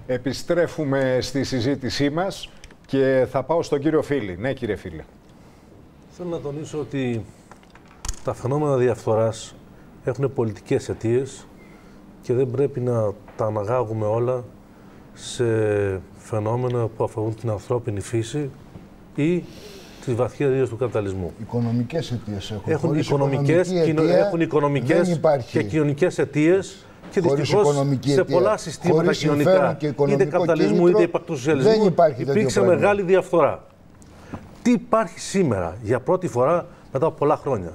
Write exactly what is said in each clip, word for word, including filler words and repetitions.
Επιστρέφουμε στη συζήτησή μας και θα πάω στον κύριο Φίλη. Ναι, κύριε Φίλη. Θέλω να τονίσω ότι τα φαινόμενα διαφθοράς έχουν πολιτικές αιτίες και δεν πρέπει να τα αναγάγουμε όλα σε φαινόμενα που αφορούν την ανθρώπινη φύση ή τη βαθιά δίωξη του καπιταλισμού. Οικονομικές αιτίες έχουν. Έχουν οικονομικές, αιτία, έχουν οικονομικές και κοινωνικές αιτίες και δυστυχώς σε πολλά συστήματα κοινωνικά, είτε καπιταλισμού κίνητρο, είτε υπαρκτού σοσιαλισμού, υπήρξε μεγάλη διαφθορά. Τι υπάρχει σήμερα για πρώτη φορά μετά από πολλά χρόνια?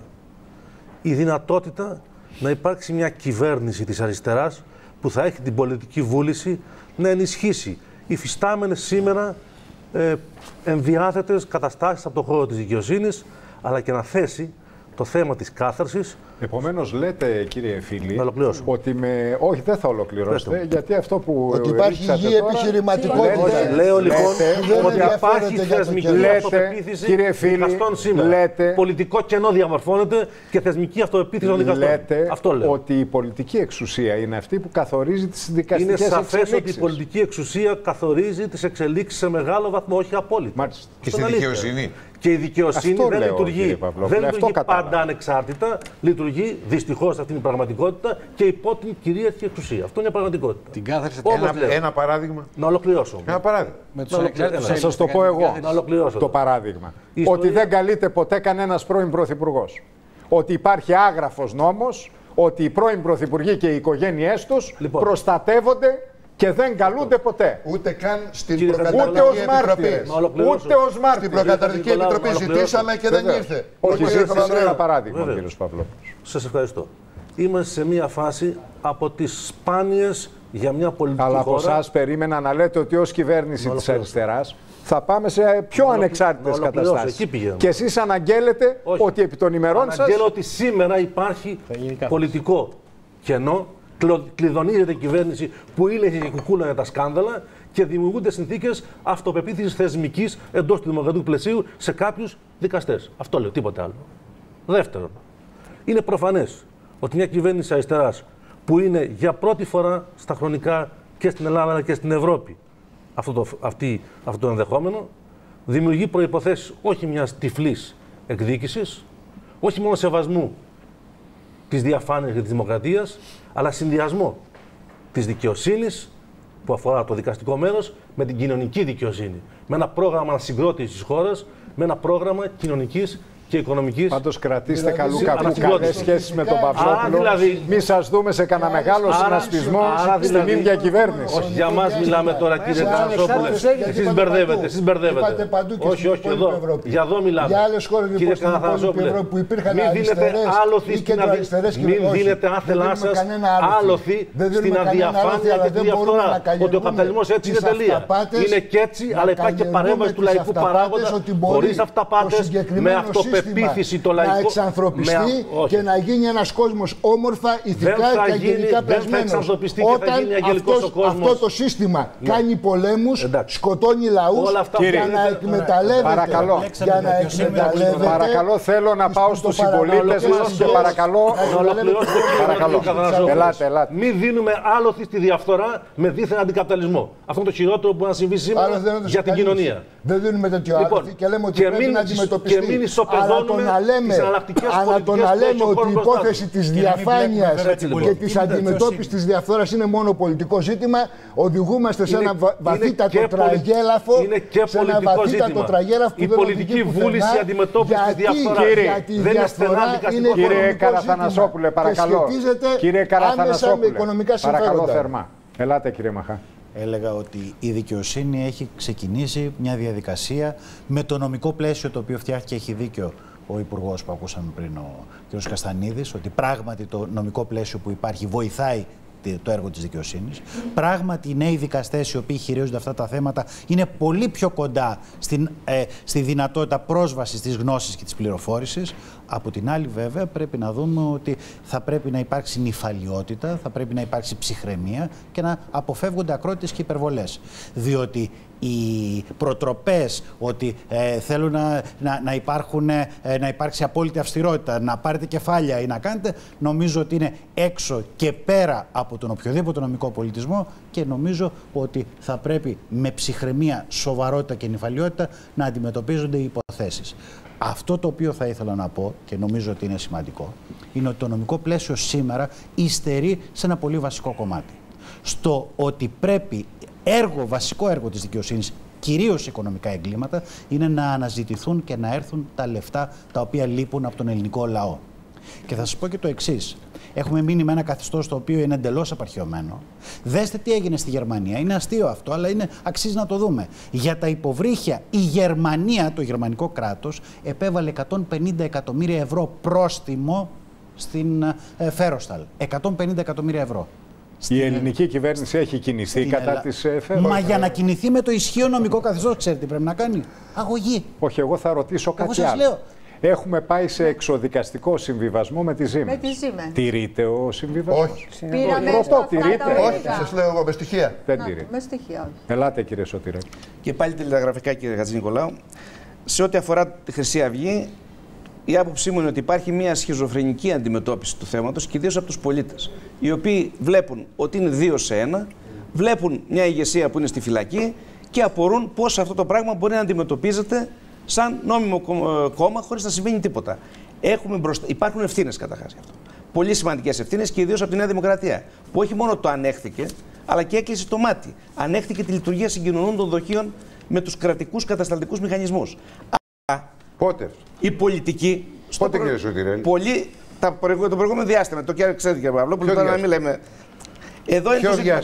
Η δυνατότητα να υπάρξει μια κυβέρνηση της αριστεράς που θα έχει την πολιτική βούληση να ενισχύσει υφιστάμενες σήμερα ε, εμβιάθετες καταστάσεις από τον χώρο της δικαιοσύνης, αλλά και να θέσει το θέμα της κάθαρσης. Επομένως, λέτε, κύριε Φίλη, ότι με... Όχι, δεν θα ολοκληρώσετε, Πέτω. γιατί αυτό που ότι υπάρχει υγιή επιχειρηματικότητα. Λέω λοιπόν λέτε, ότι υπάρχει θεσμική αυτοπεποίθηση κύριε Φίλη, σήμερα. Λέτε, πολιτικό κενό διαμορφώνεται και θεσμική αυτοπεποίθηση των δικαστών. Λέτε αυτό λέω. Ότι η πολιτική εξουσία είναι αυτή που καθορίζει τις δικαστικές εξελίξεις. Είναι εξελίξεις. σαφές ότι η πολιτική εξουσία καθορίζει τις εξελίξεις σε μεγάλο βαθμό, όχι απόλυτα. Μάλιστα. Και στη δικαιοσύνη. Και η δικαιοσύνη αυτό δεν λέω, λειτουργεί, Παυλόπουλε, δεν λειτουργεί πάντα κατάλαβα. ανεξάρτητα, λειτουργεί δυστυχώς αυτή είναι η πραγματικότητα και υπό την κυρίαρχη εξουσία. Αυτό είναι η πραγματικότητα. Την κάθαρση Ένα, ένα παράδειγμα. Να ολοκληρώσω. Ένα παράδειγμα. με τους να ανεξάρτητους Θα σας το πω εγώ Να ολοκληρώσω. το παράδειγμα. ιστορία... Ότι δεν καλείται ποτέ κανένας πρώην πρωθυπουργός. Ότι υπάρχει άγραφος νόμος, ότι οι πρώην πρωθυπουργοί και οι οικογένειές τους λοιπόν. προστατεύονται και δεν καλούνται ποτέ. Ούτε καν στην Κύριε προκαταρκτική Ούτε ως επιτροπή. μάρτυρες. Ούτε ως Στην μάρτυρες. προκαταρκτική Κύριε επιτροπή Νικολάου, ζητήσαμε και δεν Βεβαίως. ήρθε. Όχι, Ο κύριος ζήτησε Παπαδρέου. ένα παράδειγμα, Βεβαίως. κύριος Παυλόπουλος. Σας ευχαριστώ. Είμαστε σε μια φάση από τις σπάνιες για μια πολιτική Αλλά από χώρα. εσάς περίμενα να λέτε ότι ως κυβέρνηση Να της ολοκληρώσω. αριστεράς θα πάμε σε πιο Να ανεξάρτητες ολοκληρώσω. Εκεί καταστάσεις. πηγαίνω. Και εσείς αναγγέλλετε Όχι. ότι επί των ημερών σας... Αναγγέλλω ότι σήμερα υπάρχει πολιτικό κενό, κλο- κλειδονίζεται η κυβέρνηση που ήλεγε και κουκούλανε τα σκάνδαλα και δημιουργούνται συνθήκες αυτοπεποίθησης θεσμικής εντός του δημοκρατικού πλαισίου σε κάποιους δικαστές. Αυτό λέω, τίποτε άλλο. Δεύτερον, είναι προφανές ότι μια κυβέρνηση αριστεράς που είναι για πρώτη φορά στα χρονικά και στην Ελλάδα αλλά και στην Ευρώπη αυτό το, αυτή, αυτό το ενδεχόμενο, δημιουργεί προϋποθέσεις όχι μιας τυφλής εκδίκησης, όχι μόνο σεβασμού της διαφάνειας και της δημοκρατίας, αλλά συνδυασμό της δικαιοσύνης που αφορά το δικαστικό μέρος με την κοινωνική δικαιοσύνη. Με ένα πρόγραμμα ανασυγκρότησης της χώρας, με ένα πρόγραμμα κοινωνικής και οικονομικής. Πάντως κρατήστε Δηλαδή, καλού συ- κακού ανασυγκρότηση. καλές σχέσεις με τον Άρα Παυλόπουλο. δηλαδή- Μη σας δούμε σε κανένα μεγάλο άρα- συνασπισμό άρα στην δηλαδή- ίδια κυβέρνηση. Όχι, για μας μιλάμε τώρα, κύριε σε Καρασόπουλε. ανεξάρτητες γιατί Εσείς είπατε μπερδεύετε, παντού. εσείς μπερδεύετε. Είπατε παντού και Όχι, στην όχι, υπόλοιπη εδώ. Ευρώπη. Για εδώ μιλάμε. Για άλλες χώρες λοιπόν Κύριε στην υπόλοιπη Καρασόπουλε, Ευρώπη που υπήρχαν μην δίνετε αριστερές άλοθη ή στην αδι- κεντροαριστερές μην κυβερνήσεις. δίνετε Δεν άθελά δίνουμε σας κανένα άλοθη Δεν δίνουμε στην κανένα άλοθη, αδιαφάνεια αλλά και τη δεν μπορούμε διαφθορά. να Ότι ο καλλιεργούμε καπιταλισμός έτσι είναι τις τελεία. αυταπάτες, Είναι και έτσι, να αλλά υπάρχει και καλλιεργούμε παρέμβαση του τις λαϊκού αυταπάτες παράγοντα ότι μπορεί χωρίς το αυταπάτες, με συγκεκριμένο αυτοπεποίθηση σύστημα το λαϊκό. να εξανθρωπιστεί με- όχι. και να γίνει ένας κόσμος όμορφα, ηθικά θα και γίνει- αγγελικά δεν θα πλασμένος. εξανθρωπιστεί και θα Όταν γίνει αγγελικός αυτός- ο κόσμος. αυτό το σύστημα κάνει πολέμους, Εντάξει. σκοτώνει λαούς Όλα αυτά για που να λέτε- εκμεταλλεύεται. Παρακαλώ. Για να εκμεταλλεύεται. Παρακαλώ, θέλω να τις πάω στους πρωτοπαραγωγικές συμπολίτες μας και ιδέες. παρακαλώ. Να ολοκληρώσω το κύριο Παρακαλώ. Καρασόπουλο. Ελάτε, ελάτε. Μην δίνουμε άλοθη στη διαφθορά με δίθεν αντικαπιταλισμό. Αυτό είναι το χειρότερο που μπορεί να συμβεί σήμερα Άλλος δεν έδωσε για την κανείς. κοινωνία. Δεν δίνουμε τέτοιο Λοιπόν, άλοθη και λέμε ότι και πρέπει μην να τις- αντιμετωπιστεί. και μην ισοπεδώνουμε Αλλά το να λέμε, τις εναλλακτικές αλλά το πολιτικές να που έχει λέμε ο ότι η κόσμος μπροστά υπόθεση του. της Και να μην διαφάνειας βλέπουμε έτσι, και λοιπόν. της Είναι αντιμετώπισης της διαφθοράς είναι μόνο πολιτικό ζήτημα, οδηγούμαστε σε Είναι- ένα βα- είναι βαθύτατο και πολι- τραγέλαφο, είναι και σε ένα πολιτικό βαθύτατο ζήτημα. τραγέλαφο που Η δεν πολιτική οδηγεί βούληση πουθενά, αντιμετώπισης της γιατί- διαφθοράς. γιατί Κύριε, η δεν είναι διαφθορά στενά δικαστικό είναι θέμα. Κύριε οικονομικό Καραθανασόπουλε, ζήτημα παρακαλώ. και σχετίζεται Κύριε άμεσα με Καραθανασόπουλε, οικονομικά παρακαλώ συμφέροντα. θερμά. Ελάτε, κύριε Μαχά. Έλεγα ότι η δικαιοσύνη έχει ξεκινήσει μια διαδικασία με το νομικό πλαίσιο το οποίο φτιάχτηκε. Έχει δίκιο ο Υπουργός που ακούσαμε πριν, ο κ. Καστανίδης, ότι πράγματι το νομικό πλαίσιο που υπάρχει βοηθάει το έργο της δικαιοσύνης. Πράγματι, οι νέοι δικαστές οι οποίοι χειρίζονται αυτά τα θέματα είναι πολύ πιο κοντά στην, ε, στη δυνατότητα πρόσβασης της γνώσης και της πληροφόρησης. Από την άλλη, βέβαια, πρέπει να δούμε ότι θα πρέπει να υπάρξει νηφαλιότητα, θα πρέπει να υπάρξει ψυχραιμία και να αποφεύγονται ακρότητες και υπερβολές. Διότι οι προτροπές ότι ε, θέλουν να, να, να, υπάρχουν, ε, να υπάρξει απόλυτη αυστηρότητα, να πάρετε κεφάλια ή να κάνετε, νομίζω ότι είναι έξω και πέρα από τον οποιοδήποτε νομικό πολιτισμό και νομίζω ότι θα πρέπει με ψυχραιμία, σοβαρότητα και νηφαλιότητα να αντιμετωπίζονται οι υποθέσεις. Αυτό το οποίο θα ήθελα να πω και νομίζω ότι είναι σημαντικό είναι ότι το νομικό πλαίσιο σήμερα υστερεί σε ένα πολύ βασικό κομμάτι. Στο ότι πρέπει έργο, βασικό έργο της δικαιοσύνης, κυρίως οικονομικά εγκλήματα, είναι να αναζητηθούν και να έρθουν τα λεφτά τα οποία λείπουν από τον ελληνικό λαό. Και θα σας πω και το εξής. Έχουμε μείνει με ένα καθεστώς το οποίο είναι εντελώς απαρχαιωμένο. Δέστε τι έγινε στη Γερμανία. Είναι αστείο αυτό, αλλά είναι, αξίζει να το δούμε. Για τα υποβρύχια, η Γερμανία, το γερμανικό κράτος, επέβαλε εκατόν πενήντα εκατομμύρια ευρώ πρόστιμο στην ε, Φέρωσταλ. εκατόν πενήντα εκατομμύρια ευρώ. Η ελληνική κυβέρνηση έχει κινηθεί κατά Ελλά... της Φέρωσταλ. Μα για να κινηθεί με το ισχύο νομικό καθεστώς, ξέρετε τι πρέπει να κάνει? Αγωγή. Όχι, εγώ θα ρωτήσω κάτι εγώ σας άλλο. λέω. Έχουμε πάει σε εξοδικαστικό συμβιβασμό με τη Siemens. Με τη Siemens. Τηρείται ο συμβιβασμός? Όχι. Πήραμε Ρωτώ, στο τηρείται? Όχι, σας λέω εγώ με στοιχεία. Δεν Να, τηρείται. με στοιχεία, όχι. Ελάτε κύριε Σωτήρη. Και πάλι τηλεγραφικά, κύριε Χατζηνικολάου. Σε ό,τι αφορά τη Χρυσή Αυγή, η άποψή μου είναι ότι υπάρχει μια σχιζοφρενική αντιμετώπιση του θέματος και ιδίως από τους πολίτες, οι οποίοι βλέπουν ότι είναι δύο σε ένα, βλέπουν μια ηγεσία που είναι στη φυλακή και απορούν πώς αυτό το πράγμα μπορεί να αντιμετωπίζεται σαν νόμιμο κόμμα χωρίς να συμβαίνει τίποτα. Έχουμε μπροστά... Υπάρχουν ευθύνες καταρχάς γι' αυτό. Πολύ σημαντικές ευθύνες και ιδίως από τη Νέα Δημοκρατία, που όχι μόνο το ανέχθηκε, αλλά και έκλεισε το μάτι. Ανέχθηκε τη λειτουργία συγκοινωνών των δοχείων με τους κρατικούς κατασταλτικούς μηχανισμούς. Πότε? Η πολιτική. Πότε, προ... κύριε Σωτηρέλη? Πολύ. Τα προηγου... Το προηγούμενο διάστημα. Το ξέρετε, κύριε Παυλόπουλο, τώρα να μην λέμε. Εδώ είναι το ζήτημα.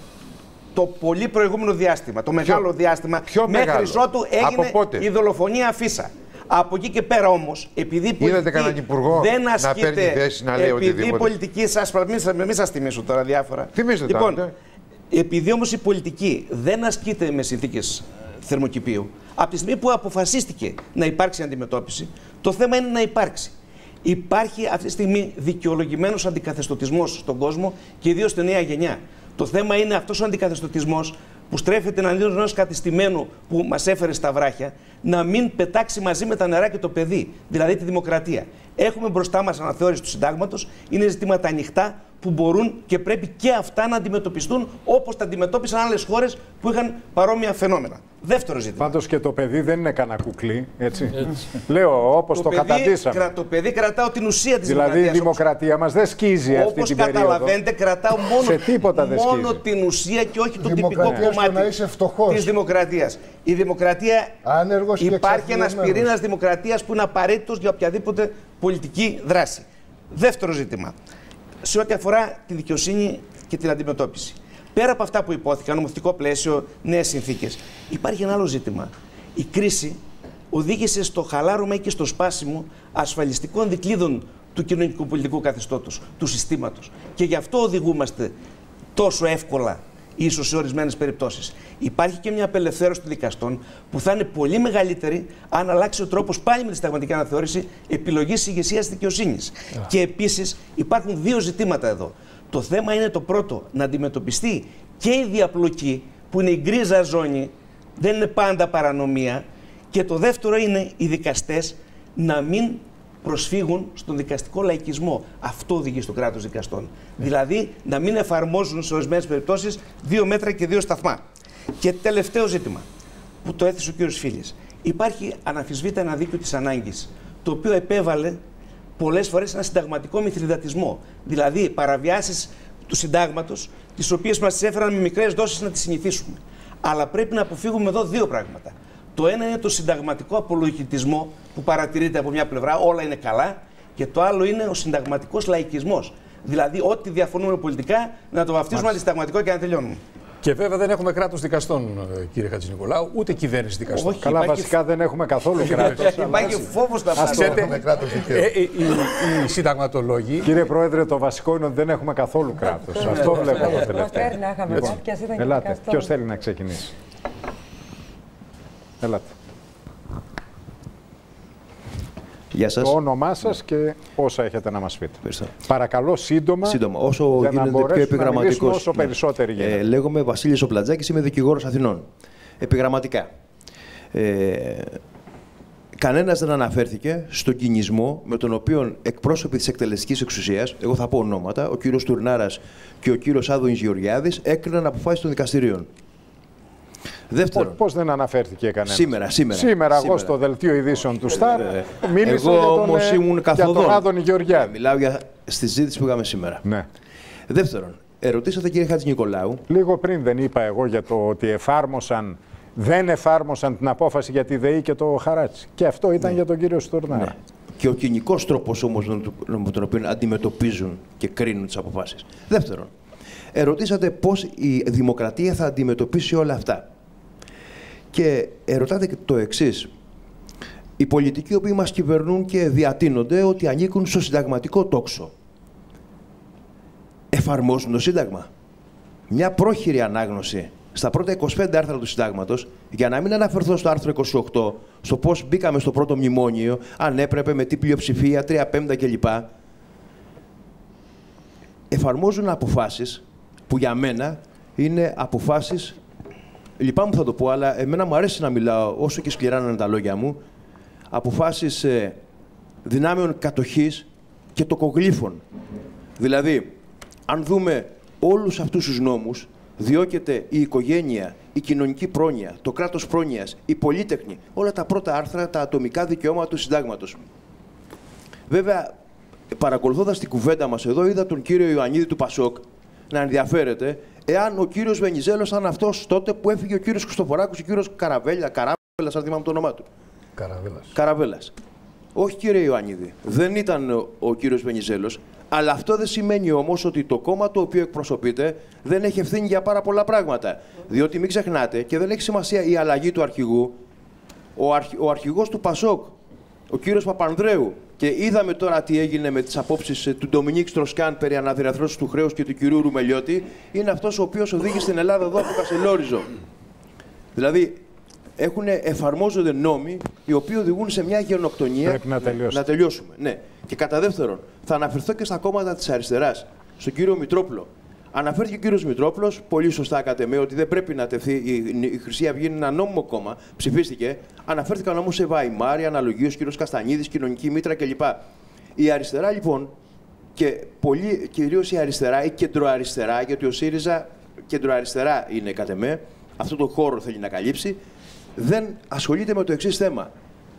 Το πολύ προηγούμενο διάστημα, το μεγάλο Ποιο? διάστημα, Ποιο μέχρι μεγάλο? ότου έγινε η δολοφονία Φίσα. Από εκεί και πέρα όμως, επειδή η πολιτική δεν ασκείται, να θέση, να λέει επειδή οτιδήποτε. η πολιτική σας, μην, μην σας θυμίσω τώρα διάφορα. Θυμίστε λοιπόν, τα, επειδή όμως η πολιτική δεν ασκείται με συνθήκες θερμοκηπίου, από τη στιγμή που αποφασίστηκε να υπάρξει αντιμετώπιση, το θέμα είναι να υπάρξει. Υπάρχει αυτή τη στιγμή δικαιολογημένος αντικαθεστωτισμός στον κόσμο και ιδίως στη νέα γενιά. Το θέμα είναι αυτός ο αντικαθεστωτισμός που στρέφεται εναντίον ενός κατεστημένου που μας έφερε στα βράχια, να μην πετάξει μαζί με τα νερά και το παιδί, δηλαδή τη δημοκρατία. Έχουμε μπροστά μας αναθεώρηση του συντάγματος, είναι ζητήματα ανοιχτά που μπορούν και πρέπει και αυτά να αντιμετωπιστούν όπως τα αντιμετώπισαν άλλες χώρες που είχαν παρόμοια φαινόμενα. Δεύτερο ζήτημα. Πάντως και το παιδί δεν είναι κανένα κουκλί, έτσι. έτσι. Λέω όπως το, το καταντήσαμε. Το παιδί κρατάω την ουσία της δηλαδή, δημοκρατίας. Δηλαδή η δημοκρατία όπως... μας δεν σκίζει αυτή την περίοδο. Όπως καταλαβαίνετε, κρατάω μόνο, σε τίποτα δεν μόνο σκίζει. την ουσία και όχι το τυπικό κομμάτι της δημοκρατίας. Η δημοκρατία, Άνεργος υπάρχει ένας πυρήνας δημοκρατίας που είναι απαραίτητος για οποιαδήποτε πολιτική δράση. Δεύτερο ζήτημα. Σε ό,τι αφορά τη δικαιοσύνη και την αντιμετώπιση. Πέρα από αυτά που υπόθηκαν, νομοθετικό πλαίσιο, νέες συνθήκες, υπάρχει ένα άλλο ζήτημα. Η κρίση οδήγησε στο χαλάρωμα και στο σπάσιμο ασφαλιστικών δικλείδων του κοινωνικού πολιτικού καθεστώτος, του συστήματος. Και γι' αυτό οδηγούμαστε τόσο εύκολα, ίσως σε ορισμένες περιπτώσεις. Υπάρχει και μια απελευθέρωση των δικαστών που θα είναι πολύ μεγαλύτερη αν αλλάξει ο τρόπος πάλι με τη συνταγματική αναθεώρηση επιλογής της ηγεσίας της δικαιοσύνης. Yeah. Και επίσης υπάρχουν δύο ζητήματα εδώ. Το θέμα είναι το πρώτο, να αντιμετωπιστεί και η διαπλοκή που είναι η γκρίζα ζώνη, δεν είναι πάντα παρανομία. Και το δεύτερο είναι οι δικαστές να μην προσφύγουν στον δικαστικό λαϊκισμό. Αυτό οδηγεί στο κράτος δικαστών. Yeah. Δηλαδή να μην εφαρμόζουν σε ορισμένες περιπτώσεις δύο μέτρα και δύο σταθμά. Και τελευταίο ζήτημα που το έθεσε ο κύριος Φίλης. Υπάρχει αναμφισβήτητα ένα δίκαιο της ανάγκης, το οποίο επέβαλε πολλές φορές ένα συνταγματικό μηθριδατισμό. Δηλαδή παραβιάσεις του συντάγματος, τις οποίες μας έφεραν με μικρές δόσεις να τις συνηθίσουμε. Αλλά πρέπει να αποφύγουμε εδώ δύο πράγματα. Το ένα είναι το συνταγματικό απολογητισμό που παρατηρείται από μια πλευρά, όλα είναι καλά. Και το άλλο είναι ο συνταγματικός λαϊκισμός. Δηλαδή, ό,τι διαφωνούμε πολιτικά, να το βαφτίζουμε αντισυνταγματικό και να τελειώνουμε. Και βέβαια δεν έχουμε κράτος δικαστών, κύριε Χατζηνικολάου, ούτε κυβέρνηση δικαστών. Όχι, καλά, υπάρχει... βασικά δεν έχουμε καθόλου κράτος. Υπάρχει φόβος να πάρουμε κράτος δικαίου. Οι συνταγματολόγοι. Κύριε Πρόεδρε, το βασικό είναι ότι δεν έχουμε καθόλου κράτος. Αυτό βλέπω το τελευταίο. Ελάτε, ποιος θέλει να ξεκινήσει. Ελάτε. Γεια σας. Το όνομά σας και όσα έχετε να μας πείτε. Ευχαριστώ. Παρακαλώ, σύντομα, σύντομα. Όσο για γίνεται να πιο επιγραμματικός. όσο περισσότεροι γίνεται. Ε, λέγομαι Βασίλης ο Πλατζάκης, είμαι δικηγόρος Αθηνών. επιγραμματικά. Ε, κανένας δεν αναφέρθηκε στον κινησμό με τον οποίο εκπρόσωποι της εκτελεστικής εξουσίας, εγώ θα πω ονόματα, ο κύριος Τουρνάρας και ο κύριος Άδωνης Γεωργιάδης, έκριναν αποφάσεις των δικαστηρίων. Δεύτερον, πώς δεν αναφέρθηκε κανένας? Σήμερα, σήμερα. Σήμερα, εγώ στο δελτίο ειδήσεων του Σταρ μίλησα εγώ για τον, όμως ήμουν για τον Άδωνη Γεωργιάδη. Μιλάω για στη συζήτηση που είχαμε σήμερα. Ναι. Δεύτερον, ερωτήσατε κύριε Χατζηνικολάου. Λίγο πριν δεν είπα εγώ για το ότι εφάρμοσαν, δεν εφάρμοσαν την απόφαση για τη ΔΕΗ και το Χαράτσι. Και αυτό ήταν ναι. για τον κύριο Στουρνάρα. Ναι. Και ο κοινικός τρόπος όμως με τον οποίο αντιμετωπίζουν και κρίνουν τις αποφάσεις. Δεύτερον, ερωτήσατε πώς η δημοκρατία θα αντιμετωπίσει όλα αυτά. Και ερωτάτε και το εξής. Οι πολιτικοί οι οποίοι μας κυβερνούν και διατείνονται ότι ανήκουν στο συνταγματικό τόξο. Εφαρμόζουν το Σύνταγμα. Μια πρόχειρη ανάγνωση στα πρώτα είκοσι πέντε άρθρα του Συντάγματος, για να μην αναφερθώ στο άρθρο είκοσι οκτώ, στο πώς μπήκαμε στο πρώτο μνημόνιο, αν έπρεπε, με τι πλειοψηφία, τρία πέμπτα κλπ. Εφαρμόζουν αποφάσεις που για μένα είναι αποφάσεις, λυπάμαι που θα το πω, αλλά εμένα μου αρέσει να μιλάω όσο και σκληρά να είναι τα λόγια μου, αποφάσεις ε, δυνάμεων κατοχής και τοκογλύφων. Δηλαδή, αν δούμε όλους αυτούς τους νόμους, διώκεται η οικογένεια, η κοινωνική πρόνοια, το κράτος πρόνοιας, η πολίτεχνη, όλα τα πρώτα άρθρα, τα ατομικά δικαιώματα του Συντάγματος. Βέβαια, παρακολουθώντας την κουβέντα μας εδώ, είδα τον κύριο Ιωαννίδη του Πασόκ να ενδιαφέρεται εάν ο κύριος Βενιζέλος ήταν αυτός τότε που έφυγε ο κύριος Χριστοφοράκος, ο κύριος Καραβέλα, Καράβελας, αν θυμάμαι το όνομά του. Καραβέλας. Καραβέλας. Όχι κύριε Ιωαννίδη, δεν ήταν ο, ο κύριος Βενιζέλος, αλλά αυτό δεν σημαίνει όμως ότι το κόμμα το οποίο εκπροσωπείται δεν έχει ευθύνη για πάρα πολλά πράγματα. Διότι μην ξεχνάτε, και δεν έχει σημασία η αλλαγή του αρχηγού, ο, αρχ, ο αρχηγός του Πασόκ, ο κύριος Παπανδρέου, και είδαμε τώρα τι έγινε με τις απόψεις του Ντομινίκ Στροσκάν περί αναδιαρθρώσεως του χρέους και του κυρίου Ρουμελιώτη, είναι αυτός ο οποίος οδήγησε στην Ελλάδα εδώ από Κασελόριζο. Δηλαδή, έχουν, εφαρμόζονται νόμοι οι οποίοι οδηγούν σε μια γενοκτονία. Πρέπει να τελειώσουμε. Να τελειώσουμε. Ναι. Και κατά δεύτερον, θα αναφερθώ και στα κόμματα της αριστεράς, στον κύριο Μητρόπουλο. Αναφέρθηκε ο κύριος Μητρόπουλος, πολύ σωστά κατ' εμέ, ότι δεν πρέπει να τεθεί. Η, η Χρυσή Αυγή είναι ένα νόμιμο κόμμα, ψηφίστηκε. Αναφέρθηκαν όμως σε Βαϊμάρη, αναλογίως, ο κύριος Καστανίδης, Κοινωνική Μήτρα κλπ. Η αριστερά λοιπόν, και πολύ, κυρίως η αριστερά, η κεντροαριστερά, γιατί ο ΣΥΡΙΖΑ κεντροαριστερά είναι κατ' εμέ, αυτό το χώρο θέλει να καλύψει, δεν ασχολείται με το εξής θέμα.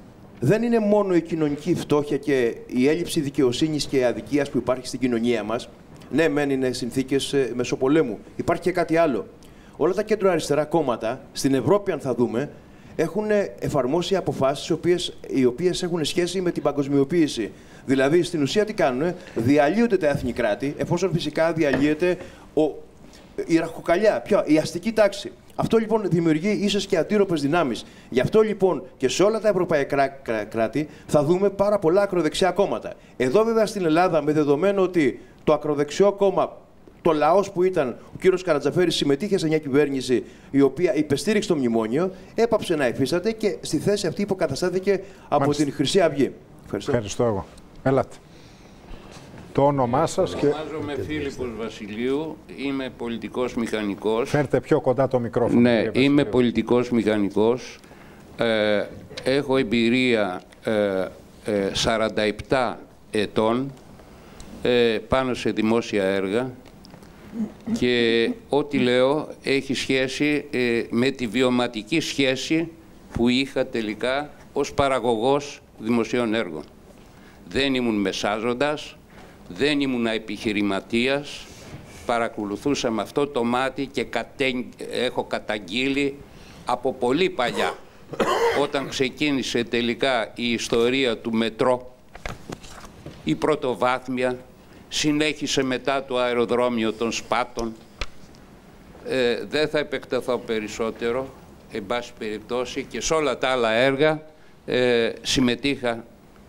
Δεν είναι μόνο η κοινωνική φτώχεια και η έλλειψη δικαιοσύνης και αδικίας που υπάρχει στην κοινωνία μας. Ναι, μεν είναι συνθήκες μεσοπολέμου. Υπάρχει και κάτι άλλο. Όλα τα κέντρο-αριστερά κόμματα, στην Ευρώπη, αν θα δούμε, έχουν εφαρμόσει αποφάσεις οι οποίες, οι οποίες έχουν σχέση με την παγκοσμιοποίηση. Δηλαδή, στην ουσία τι κάνουν, διαλύονται τα έθνη κράτη, εφόσον φυσικά διαλύεται ο, η ραχοκαλιά, ποια, η αστική τάξη. Αυτό λοιπόν δημιουργεί ίσως και αντίρροπες δυνάμεις. Γι' αυτό λοιπόν και σε όλα τα ευρωπαϊκά κράτη θα δούμε πάρα πολλά ακροδεξιά κόμματα. Εδώ βέβαια στην Ελλάδα, με δεδομένο ότι το ακροδεξιό κόμμα, το λαός που ήταν ο κύριος Καρατζαφέρης, συμμετείχε σε μια κυβέρνηση η οποία υπεστήριξε το μνημόνιο, έπαψε να υφίσταται και στη θέση αυτή υποκαταστάθηκε από Μάλιστα. την Χρυσή Αυγή. Ευχαριστώ. Ευχαριστώ εγώ. Έλατε. Το όνομά σας και... Ονομάζομαι Φίλιππος Βασιλείου, είμαι πολιτικός μηχανικός. Φέρτε πιο κοντά το μικρόφωνο. Ναι, είμαι πολιτικός μηχανικός. Ε, έχω εμπειρία ε, ε, σαράντα επτά ετών ε, πάνω σε δημόσια έργα και ό,τι λέω έχει σχέση ε, με τη βιωματική σχέση που είχα τελικά ως παραγωγός δημοσίων έργων. Δεν ήμουν μεσάζοντας, δεν ήμουν επιχειρηματίας, παρακολουθούσα με αυτό το μάτι και κατέ... έχω καταγγείλει από πολύ παλιά, όταν ξεκίνησε τελικά η ιστορία του μετρό, η πρωτοβάθμια, συνέχισε μετά το αεροδρόμιο των Σπάτων. Ε, δεν θα επεκταθώ περισσότερο, εν πάση περιπτώσει, και σε όλα τα άλλα έργα ε, συμμετείχα.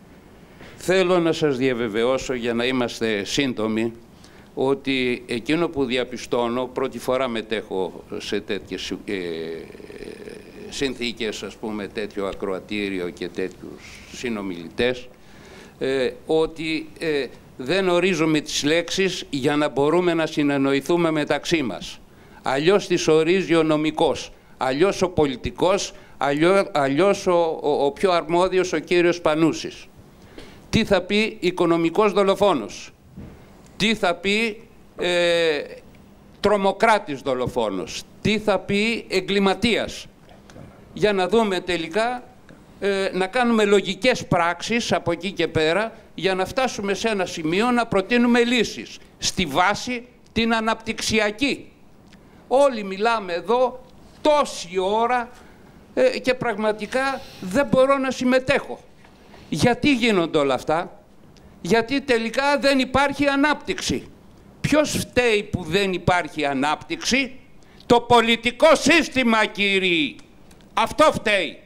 Θέλω να σας διαβεβαιώσω, για να είμαστε σύντομοι, ότι εκείνο που διαπιστώνω, πρώτη φορά μετέχω σε τέτοιες ε, συνθήκες, ας πούμε, τέτοιο ακροατήριο και τέτοιους συνομιλητές, ε, ότι ε, δεν ορίζουμε τις λέξεις για να μπορούμε να συνεννοηθούμε μεταξύ μας. Αλλιώς τις ορίζει ο νομικός. αλλιώς ο πολιτικός, αλλιώς ο, ο, ο πιο αρμόδιος ο κύριος Πανούσης. Τι θα πει οικονομικός δολοφόνος, τι θα πει ε, τρομοκράτης δολοφόνος, τι θα πει εγκληματίας. Για να δούμε τελικά, ε, να κάνουμε λογικές πράξεις από εκεί και πέρα, για να φτάσουμε σε ένα σημείο να προτείνουμε λύσεις. Στη βάση την αναπτυξιακή. Όλοι μιλάμε εδώ τόση ώρα ε, και πραγματικά δεν μπορώ να συμμετέχω. Γιατί γίνονται όλα αυτά? Γιατί τελικά δεν υπάρχει ανάπτυξη. Ποιος φταίει που δεν υπάρχει ανάπτυξη? Το πολιτικό σύστημα, κύριοι. Αυτό φταίει.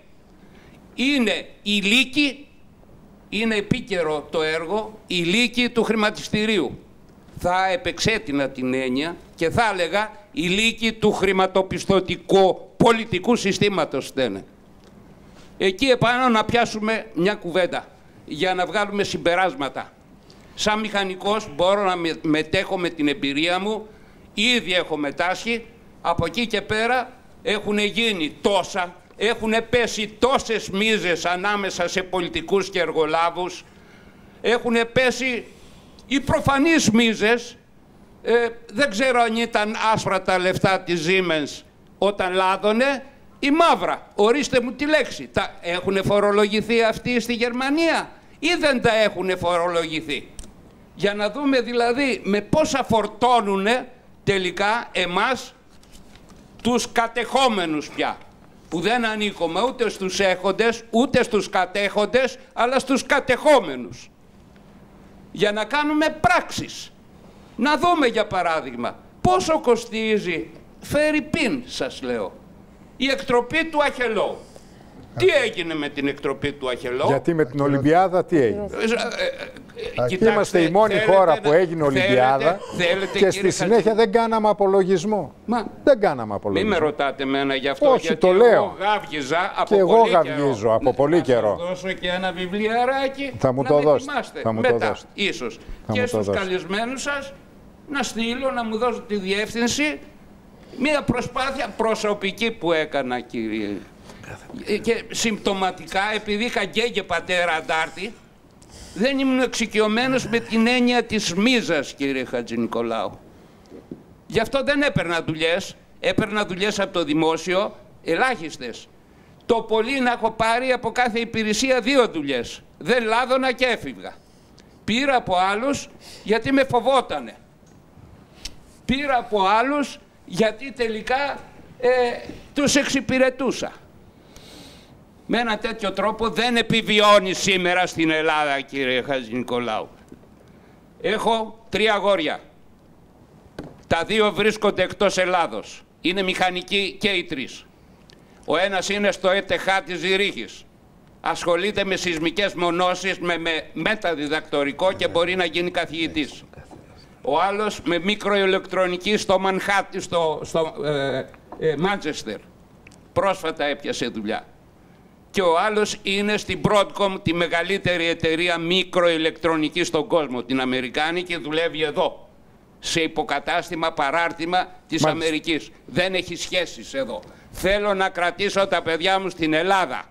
Είναι η λύκη, είναι επίκαιρο το έργο, η λύκη του χρηματιστηρίου. Θα επεξέτεινα την έννοια και θα έλεγα η λύκη του χρηματοπιστωτικού πολιτικού συστήματος φταίνε. Εκεί επάνω να πιάσουμε μια κουβέντα για να βγάλουμε συμπεράσματα. Σαν μηχανικός μπορώ να μετέχω με την εμπειρία μου, ήδη έχω μετάσχει, από εκεί και πέρα έχουν γίνει τόσα, έχουν πέσει τόσες μίζες ανάμεσα σε πολιτικούς και εργολάβους, έχουν πέσει οι προφανείς μίζες, ε, δεν ξέρω αν ήταν άσπρα τα λεφτά της Siemens όταν λάδωνε, ή μαύρα. Ορίστε μου τη λέξη. Τα έχουν φορολογηθεί αυτοί στη Γερμανία ή δεν τα έχουν φορολογηθεί? Για να δούμε δηλαδή με πόσα φορτώνουν τελικά εμάς τους κατεχόμενους πια. Που δεν ανήκουμε ούτε στους έχοντες, ούτε στους κατέχοντες, αλλά στους κατεχόμενους. Για να κάνουμε πράξεις. Να δούμε για παράδειγμα πόσο κοστίζει, φέρει πιν σας λέω, η εκτροπή του Αχελώου. Τι έγινε με την εκτροπή του Αχελώου? Γιατί με την Ολυμπιάδα τι έγινε? Κοιτάξτε, είμαστε η μόνη χώρα που έγινε Ολυμπιάδα θέλετε, και στη συνέχεια Χατζη... δεν κάναμε απολογισμό. Μα, δεν κάναμε απολογισμό. Μην με ρωτάτε εμένα γι' αυτό. Όχι, γιατί το λέω. Εγώ γάβγιζα από και πολύ εγώ καιρό. γαυγίζω από πολύ θα καιρό. Θα δώσω και ένα βιβλιαράκι θα μου να το με δώσετε. Θα μου Μετά, το δώσετε. ίσως. Θα και στους καλεσμένους σας να στείλω, να μου δώσω τη διεύθυνση. Μία προσπάθεια προσωπική που έκανα, κύριε. Και συμπτωματικά, επειδή είχα γκέγε πατέρα αντάρτη, δεν ήμουν εξοικειωμένος με την έννοια της μίζας, κύριε Χατζηνικολάου. Γι' αυτό δεν έπαιρνα δουλειές. Έπαιρνα δουλειές από το δημόσιο, ελάχιστες. Το πολύ να έχω πάρει από κάθε υπηρεσία δύο δουλειές. Δεν λάδωνα και έφυγα. Πήρα από άλλους γιατί με φοβότανε. Πήρα από άλλους γιατί τελικά ε, τους εξυπηρετούσα. Με ένα τέτοιο τρόπο δεν επιβιώνει σήμερα στην Ελλάδα, κύριε Χατζηνικολάου. Έχω τρία αγόρια. Τα δύο βρίσκονται εκτός Ελλάδος. Είναι μηχανικοί και οι τρεις. Ο ένας είναι στο ΕΤΧ της Ζηρίχης. Ασχολείται με σεισμικές μονώσεις, με, με μεταδιδακτορικό και μπορεί να γίνει καθηγητής. Ο άλλος με μικροηλεκτρονική στο Μανχάτι, στο, στο ε, ε, Μάντσεστερ. Πρόσφατα έπιασε δουλειά. Και ο άλλος είναι στην Broadcom, τη μεγαλύτερη εταιρεία μικροηλεκτρονική στον κόσμο, την Αμερικάνικη, και δουλεύει εδώ, σε υποκατάστημα, παράρτημα της Μάλιστα. Αμερικής. Δεν έχει σχέσεις εδώ. Θέλω να κρατήσω τα παιδιά μου στην Ελλάδα.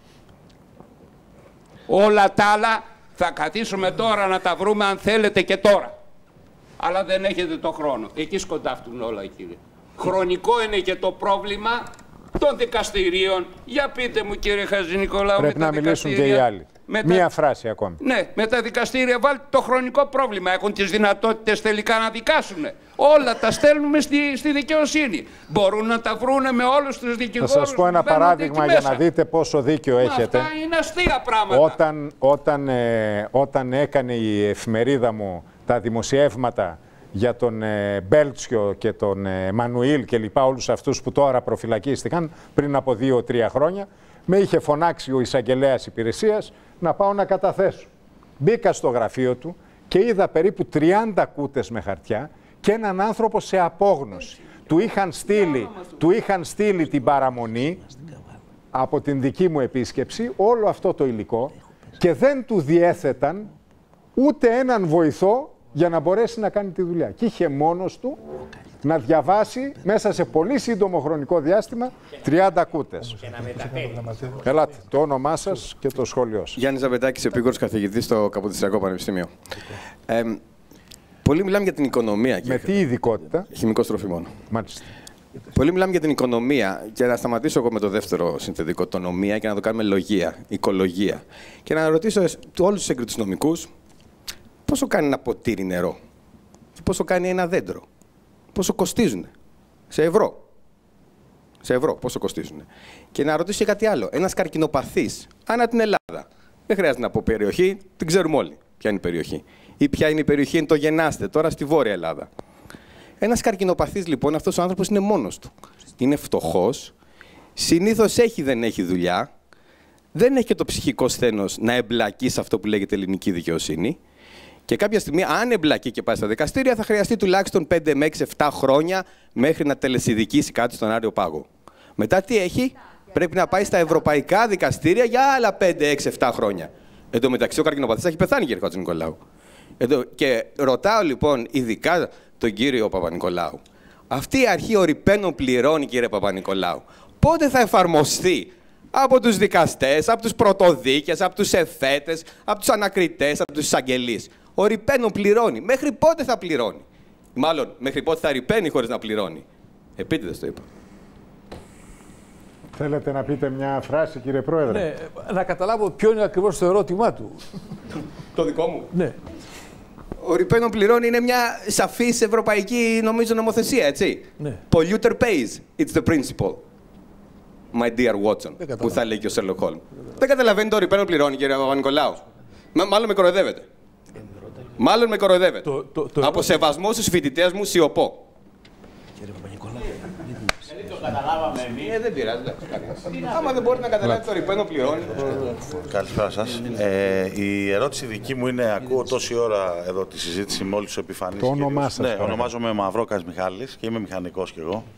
Όλα τα άλλα θα καθίσουμε τώρα να τα βρούμε αν θέλετε και τώρα. Αλλά δεν έχετε το χρόνο. Εκεί σκοντάφτουν όλα, κύριε. Χρονικό είναι και το πρόβλημα των δικαστηρίων. Για πείτε μου, κύριε Χατζηνικολάου, πρέπει με να τα μιλήσουν και οι άλλοι. Τα... Μία φράση ακόμη. Ναι, με τα δικαστήρια βάλτε το χρονικό πρόβλημα. Έχουν τις δυνατότητες τελικά να δικάσουν. Όλα τα στέλνουμε στη, στη δικαιοσύνη. Μπορούν να τα βρούνε με όλους τους δικηγόρους. Θα σας πω ένα παράδειγμα για να δείτε πόσο δίκιο Μα έχετε. Αυτά είναι αστεία πράγματα. Όταν, όταν, ε, όταν έκανε η εφημερίδα μου τα δημοσιεύματα για τον ε, Μπέλτσιο και τον ε, Μανουήλ και λοιπά, όλους αυτούς που τώρα προφυλακίστηκαν πριν από δύο-τρία χρόνια, με είχε φωνάξει ο εισαγγελέας υπηρεσίας να πάω να καταθέσω. Μπήκα στο γραφείο του και είδα περίπου τριάντα κούτες με χαρτιά και έναν άνθρωπο σε απόγνωση. Του είχαν στείλει, του είχαν στείλει την παραμονή από την δική μου επίσκεψη όλο αυτό το υλικό και δεν του διέθεταν ούτε έναν βοηθό για να μπορέσει να κάνει τη δουλειά. Και είχε μόνος του να διαβάσει μέσα σε πολύ σύντομο χρονικό διάστημα τριάντα κούτες. Ελάτε, το όνομά σας και το σχόλιο σας. Γιάννης Ζαβετάκης, επίκορος καθηγητής στο Καποδιστριακό Πανεπιστήμιο. Ε, πολλοί μιλάμε για την οικονομία. Με τι ειδικότητα? Χημικός τροφιμών. Μάλιστα. Πολλοί μιλάμε για την οικονομία και να σταματήσω εγώ με το δεύτερο συνθετικό, το νομία, και να το κάνουμε λογία, οικολογία. Και να ρωτήσω όλους τους έγκριτους νομικούς πόσο κάνει ένα ποτήρι νερό και πόσο κάνει ένα δέντρο. Πόσο κοστίζουν. Σε ευρώ. Σε ευρώ πόσο κοστίζουν. Και να ρωτήσω και κάτι άλλο. Ένας καρκινοπαθής ανά την Ελλάδα. Δεν χρειάζεται να πω περιοχή, την ξέρουμε όλοι ποια είναι η περιοχή. Ή ποια είναι η περιοχή, είναι το γεννάστε τώρα στη Βόρεια Ελλάδα. Ένας καρκινοπαθής λοιπόν, αυτός ο άνθρωπος είναι μόνος του. Είναι φτωχός, συνήθως έχει δεν έχει δουλειά, δεν έχει και το ψυχικό σθένος να εμπλακεί σε αυτό που λέγεται ελληνική δικαιοσύνη. Και κάποια στιγμή, αν εμπλακεί και πάει στα δικαστήρια, θα χρειαστεί τουλάχιστον πέντε με έξι επτά χρόνια μέχρι να τελεσιδικήσει κάτι στον Άριο Πάγο. Μετά τι έχει, πρέπει να πάει στα ευρωπαϊκά δικαστήρια για άλλα πέντε έξι επτά χρόνια. Εν τω μεταξύ, ο καρκινοπαθής έχει πεθάνει, κύριε Χατζηνικολάου. Και ρωτάω λοιπόν, ειδικά τον κύριο Παπα-Νικολάου, αυτή η αρχή ορυπαίνων πληρώνει, κύριε Παπα-Νικολάου, πότε θα εφαρμοστεί από τους δικαστές, από τους πρωτοδίκες, από τους εφέτες, από τους ανακριτές, από τους εισαγγελείς? Ο ρηπαίνων πληρώνει. Μέχρι πότε θα πληρώνει? Μάλλον, μέχρι πότε θα ρηπαίνει χωρίς να πληρώνει? Επίτηδες το είπα. Θέλετε να πείτε μια φράση, κύριε Πρόεδρε? Ναι, να καταλάβω ποιο είναι ακριβώς το ερώτημά του. Το δικό μου. Ναι. Ο ρηπαίνων πληρώνει είναι μια σαφής ευρωπαϊκή, νομίζω, νομοθεσία, έτσι. Ναι. Polluter pays. It's the principle. My dear Watson, που θα λέει και ο Sherlock Holmes. Δεν καταλαβαίνει το ρηπαίνων πληρώνει, κύριε Παπα-Νικολάου. Μάλλον με κοροϊδεύετε. Μάλλον με κοροϊδεύετε. Το, το, το... Από σεβασμό στους φοιτητές μου σιωπώ. Κύριε Παπα-Νικολάου, δεν το καταλάβαμε εμείς. Ε, δεν πειράζει. Άμα δεν μπορεί να καταλάβει το ρηπαίνων πληρώνει. Καλησπέρα σας. Ε, η ερώτηση δική μου είναι, ακούω τόση ώρα εδώ τη συζήτηση με όλους τους επιφανείς. Το όνομά σας. Ναι, ονομάζομαι Μαυρόκας Μιχάλης και είμαι μηχανικός κι εγώ.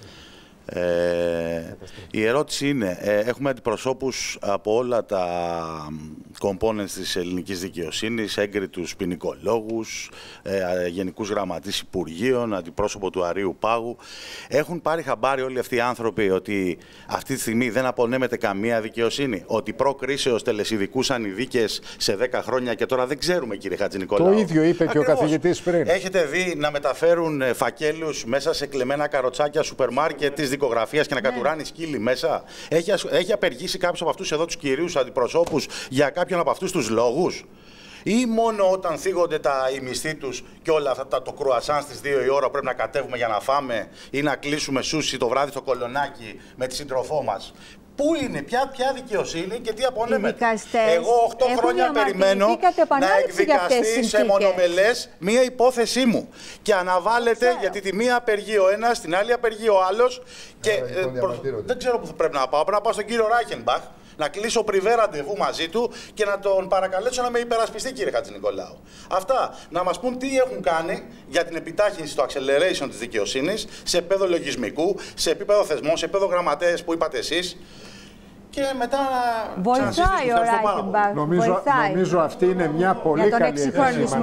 Ε, η ερώτηση είναι, ε, έχουμε αντιπροσώπους από όλα τα components της ελληνικής δικαιοσύνης, έγκριτους ποινικολόγους, ε, γενικούς γραμματείς υπουργείων, αντιπρόσωπο του Αρείου Πάγου. Έχουν πάρει χαμπάρι όλοι αυτοί οι άνθρωποι ότι αυτή τη στιγμή δεν απονέμεται καμία δικαιοσύνη, ότι προκρίσεως τελεσιδικούσαν οι δίκες σε δέκα χρόνια και τώρα δεν ξέρουμε, κύριε Χατζηνικολάου? Το ίδιο είπε Ακριβώς. Και ο καθηγητής πριν. Έχετε δει να μεταφέρουν φακέλους μέσα σε κλεμμένα καροτσάκια σούπερ μάρκετ της δικογραφίας και να ναι. κατουράνει σκύλι μέσα? Έχει, έχει απεργήσει κάποιος από αυτούς εδώ τους κυρίους αντιπροσώπους για κάποιον από αυτούς τους λόγους? Ή μόνο όταν θίγονται τα οι μισθοί τους και όλα αυτά τα, το κρουασάν στις δύο η ώρα πρέπει να κατέβουμε για να φάμε ή να κλείσουμε σούσι το βράδυ στο κολονάκι με τη σύντροφό μας? Πού είναι, ποια, ποια δικαιοσύνη και τι απονέμεται? Εγώ οκτώ χρόνια περιμένω να εκδικαστεί σε μονομελές μία υπόθεσή μου. Και αναβάλλεται ξέρω. γιατί τη μία απεργεί ο ένας, την άλλη απεργεί ο άλλος. Και ε, προ... δεν ξέρω πού πρέπει να πάω. Πρέπει να πάω στον κύριο Ράχενμπαχ, να κλείσω πριβέ ραντεβού μαζί του και να τον παρακαλέσω να με υπερασπιστεί, κύριε Χατζηνικολάου. Αυτά, να μας πούν τι έχουν κάνει για την επιτάχυνση στο acceleration της δικαιοσύνης σε επίπεδο λογισμικού, σε επίπεδο θεσμών, σε επίπεδο γραμματέες που είπατε εσείς. Και μετά βοηθάει ο Ράχενμπαχ. Νομίζω, νομίζω αυτή είναι μια πολύ καλή επισήμανση.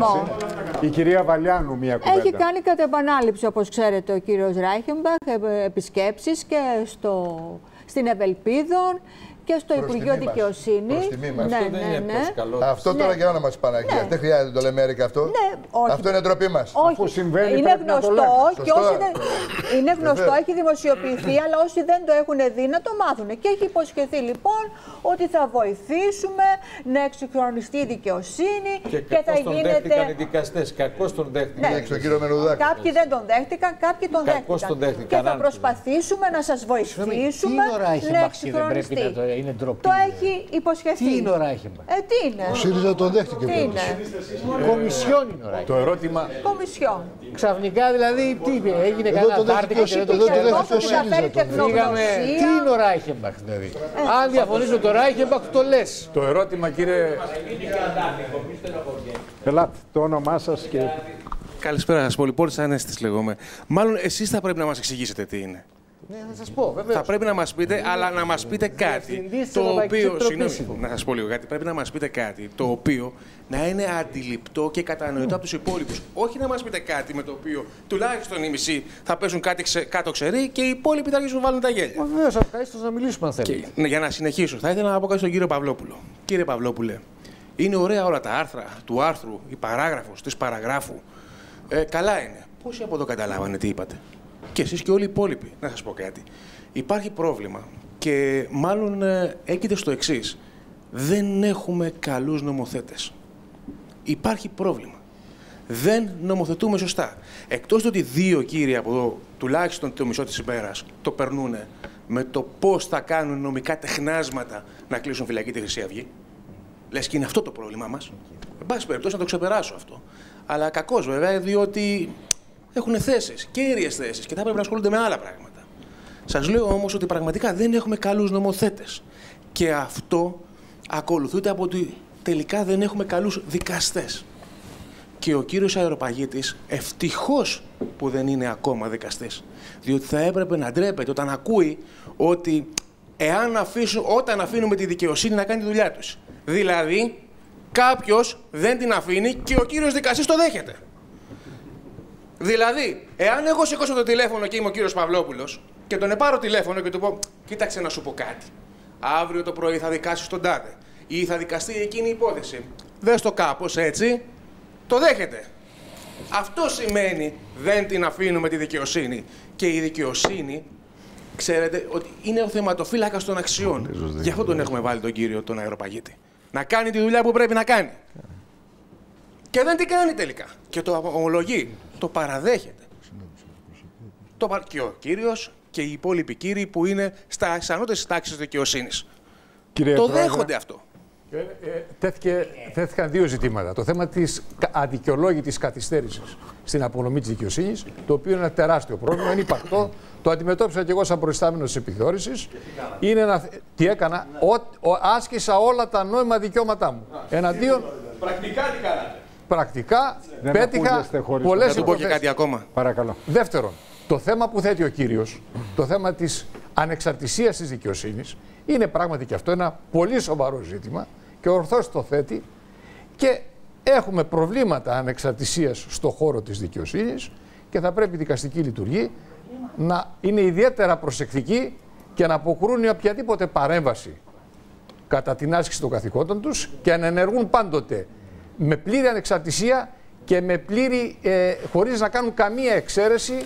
Η κυρία Βαλιάνου μια κουβέντα. Έχει κάνει κατά επανάληψη, όπως ξέρετε, ο κύριος Ράχενμπαχ επισκέψεις και στο, στην Ευελπίδων και στο προς Υπουργείο Δικαιοσύνης. Ναι, ναι, ναι. Αυτό τώρα για να μας Παναγία. Ναι. Δεν χρειάζεται να το λέμε Έρικα αυτό. Ναι, όχι. Αυτό είναι ντροπή μας. Όχι. Αφού συμβαίνει, είναι γνωστό και όσοι δεν... είναι γνωστό, έχει δημοσιοποιηθεί, αλλά όσοι δεν το έχουν δει να το μάθουν. Και έχει υποσχεθεί λοιπόν ότι θα βοηθήσουμε να εξυγχρονιστεί η δικαιοσύνη και, και θα τον γίνεται. Δέχτηκαν οι δικαστές. Κακώς τον δέχτηκαν. Ναι. Κάποιοι δεν τον δέχτηκαν, κάποιοι τον Κακώς δέχτηκαν. Τον δέχτηκαν. Και θα προσπαθήσουμε να σας βοηθήσουμε να εξυγχρονιστεί. Είναι ντροπή. Το έχει υποσχεθεί. Τι είναι ο Ράχενμπαχ? Ε, τι είναι. Ο ΣΥΡΙΖΑ τον δέχτηκε. Τι είναι. Κομισιόν είναι ο Ράχενμπαχ. Το ερώτημα. Κομισιόν. Ξαφνικά δηλαδή τι είπε, έγινε κανένα τάρτικα και δεν το ξέρει. Πήγαμε. Τι είναι ο Ράχενμπαχ δηλαδή? Αν διαφωνείς με το Ράχενμπαχ, το λες. Το ερώτημα, κύριε. Ελάτε, το όνομά σας και. Καλησπέρα σας. Πολυπόλης Ανέστης λέγομαι. Μάλλον εσείς θα πρέπει να μας εξηγήσετε τι είναι. Ναι, θα σας πω, βεβαίως. Θα πρέπει να μας πείτε, αλλά να μας πείτε κάτι το οποίο. Συγγνώμη, να σας πω λίγο κάτι. Πρέπει να μας πείτε κάτι το οποίο να είναι αντιληπτό και κατανοητό από τους υπόλοιπους. Όχι να μας πείτε κάτι με το οποίο τουλάχιστον οι μισοί θα παίζουν κάτι ξε, κάτω ξερή και οι υπόλοιποι θα αρχίσουν να βάλουν τα γέλια. Βεβαίως, ευχαριστώς να μιλήσουμε αν θέλετε. Και, ναι, για να συνεχίσω, θα ήθελα να πω κάτι στον κύριο Παυλόπουλο. Κύριε Παυλόπουλε, είναι ωραία όλα τα άρθρα του άρθρου, η παράγραφος της παραγράφου. Ε, καλά είναι. Πόσοι από εδώ καταλάβανε τι είπατε? Και εσείς και όλοι οι υπόλοιποι. Να σας πω κάτι. Υπάρχει πρόβλημα και μάλλον ε, έγκυται στο εξής. Δεν έχουμε καλούς νομοθέτες. Υπάρχει πρόβλημα. Δεν νομοθετούμε σωστά. Εκτός ότι δύο κύριοι από εδώ, τουλάχιστον το μισό της ημέρας, το περνούν με το πώς θα κάνουν νομικά τεχνάσματα να κλείσουν φυλακή τη Χρυσή Αυγή. Λες και είναι αυτό το πρόβλημά μας. Εν πάση περιπτώσει να το ξεπεράσω αυτό. Αλλά κακώς βέβαια, διότι έχουν θέσεις, κέρυες θέσεις και θα πρέπει να ασχολούνται με άλλα πράγματα. Σας λέω όμως ότι πραγματικά δεν έχουμε καλούς νομοθέτες. Και αυτό ακολουθείται από ότι τελικά δεν έχουμε καλούς δικαστές. Και ο κύριος Αεροπαγίτης ευτυχώς που δεν είναι ακόμα δικαστής. Διότι θα έπρεπε να ντρέπεται όταν ακούει ότι εάν αφήσουν, όταν αφήνουμε τη δικαιοσύνη να κάνει τη δουλειά τους. Δηλαδή, κάποιος δεν την αφήνει και ο κύριος δικαστής το δέχεται. Δηλαδή, εάν εγώ σηκώσω το τηλέφωνο και είμαι ο κύριος Παυλόπουλος και τον πάρω τηλέφωνο και του πω, κοίταξε να σου πω κάτι. Αύριο το πρωί θα δικάσεις τον τάδε ή θα δικαστεί εκείνη η υπόθεση. Δες το κάπως έτσι, το δέχεται. Αυτό σημαίνει δεν την αφήνουμε τη δικαιοσύνη. Και η δικαιοσύνη, ξέρετε, ότι είναι ο θεματοφύλακας των αξιών. Γι' αυτό τον έχουμε βάλει τον κύριο τον Αεροπαγίτη. Να κάνει τη δουλειά που πρέπει να κάνει. Και δεν την κάνει τελικά. Και το ομολογεί. Το παραδέχεται. Το παρα... Και ο κύριος και οι υπόλοιποι κύριοι που είναι στα ανώτερες τάξεις της δικαιοσύνης. Κύριε το Πρόεδρε, δέχονται αυτό. Ε, ε, τέθηκε, τέθηκαν δύο ζητήματα. Το θέμα της αδικαιολόγητης καθυστέρησης στην απονομή της δικαιοσύνης, το οποίο είναι ένα τεράστιο πρόβλημα, είναι υπαρκτό. Το αντιμετώπισα και εγώ σαν προϊστάμενος της επιθεώρησης. Είναι ένα... Τι έκανα, ο, ο, άσκησα όλα τα νόημα δικαιώματά μου. Εναντίον... Πρακτικά τι κάνατε? Πρακτικά δεν πέτυχα πολλές υποθέσεις. Και κάτι ακόμα. Παρακαλώ. Δεύτερον, το θέμα που θέτει ο κύριος, το θέμα της ανεξαρτησίας της δικαιοσύνης, είναι πράγματι και αυτό ένα πολύ σοβαρό ζήτημα και ορθώς το θέτει και έχουμε προβλήματα ανεξαρτησίας στον χώρο της δικαιοσύνης και θα πρέπει η δικαστική λειτουργία να είναι ιδιαίτερα προσεκτική και να αποκρούν οποιαδήποτε παρέμβαση κατά την άσκηση των καθηκόντων τους και να ενεργούν πάντοτε με πλήρη ανεξαρτησία και με πλήρη, ε, χωρίς να κάνουν καμία εξαίρεση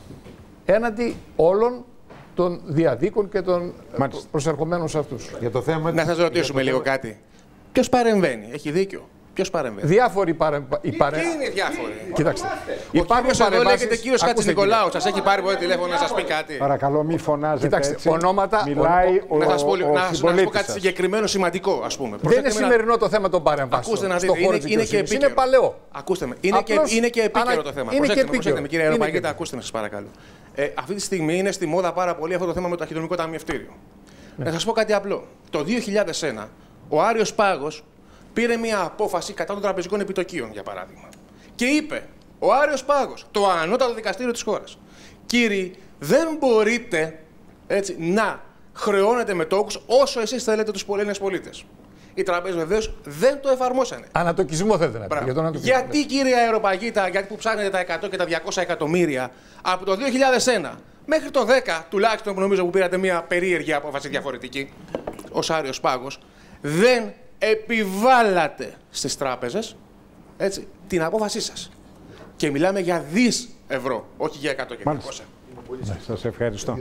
έναντι όλων των διαδίκων και των Μάλιστα. προσερχομένων σε αυτούς. Για το θέμα... Να σας ρωτήσουμε λίγο θέμα... κάτι. Ποιος παρεμβαίνει, έχει δίκιο? Ποιος παρεμβαίνει? Διάφοροι παρεμβαίνουν. Παρε... Τι είναι διάφοροι? Κοιτάξτε. Ο κύριος εδώ λέγεται κύριος Χατζηνικολάου. Σας έχει πάρει ποτέ τηλέφωνο να σας πει κάτι? Παρακαλώ, μη φωνάζετε. Κοιτάξτε, έτσι. ονόματα. Μιλάει ο, ο, να σας πω, ο, να, ο να σας πω κάτι συγκεκριμένο σημαντικό, ας πούμε. Δεν είναι σημερινό το θέμα των παρεμβάσεων. Ακούστε να δείτε, είναι, είναι και επίκαιρο. Είναι παλαιό. Ακούστε με, είναι, και, είναι και επίκαιρο το θέμα. Προσέξτε με, κύριε Αεροπαγίτη, ακούστε με, σας παρακαλώ. Αυτή τη στιγμή είναι στη μόδα πάρα πολύ αυτό το θέμα με το ταχυδρομικό ταμιευτήριο. Να σας πω κάτι απλό. Το δύο χιλιάδες ένα ο Άριος Πάγος πήρε μια απόφαση κατά των τραπεζικών επιτοκίων, για παράδειγμα. Και είπε, ο Άριος Πάγος, το ανώτατο δικαστήριο της χώρας, κύριοι, δεν μπορείτε έτσι, να χρεώνετε μετόχους όσο εσείς θέλετε τους Έλληνες πολίτες. Οι τραπέζες βεβαίως δεν το εφαρμόσανε. Ανατοκισμό θέλετε να πείτε. Για γιατί, κύριε Αεροπαγίτα, γιατί που ψάχνετε τα εκατό και τα διακόσια εκατομμύρια από το δύο χιλιάδες ένα μέχρι το δέκα, τουλάχιστον που νομίζω που πήρατε μια περίεργη απόφαση διαφορετική, ως Άριος Πάγος, δεν επιβάλλατε στις τράπεζες έτσι, την απόφασή σας. Και μιλάμε για δις ευρώ, όχι για εκατό και διακόσια. Ναι, σας ευχαριστώ.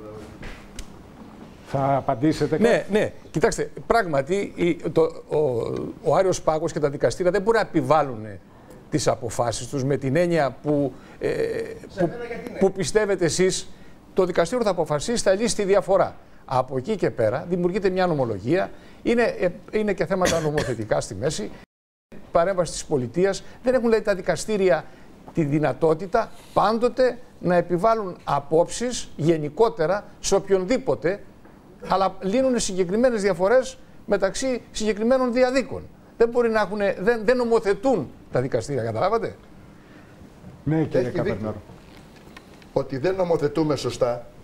Θα απαντήσετε κάτι? Ναι, ναι. Κοιτάξτε, πράγματι το, ο, ο Άριος Πάγος και τα δικαστήρια δεν μπορούν να επιβάλλουν τις αποφάσεις τους με την έννοια που, ε, που, που πιστεύετε εσείς. Το δικαστήριο θα αποφασίσει, θα λύσει τη διαφορά. Από εκεί και πέρα δημιουργείται μια νομολογία, είναι, είναι και θέματα νομοθετικά στη μέση, παρέμβαση της πολιτείας. Δεν έχουν λέει τα δικαστήρια τη δυνατότητα πάντοτε να επιβάλλουν απόψεις γενικότερα σε οποιονδήποτε, αλλά λύνουν συγκεκριμένες διαφορές μεταξύ συγκεκριμένων διαδίκων. Δεν μπορεί να έχουν, δεν, δεν νομοθετούν τα δικαστήρια, καταλάβατε. Ναι, κύριε Καπερνάρο. Ότι δεν νομοθετούμε σωστά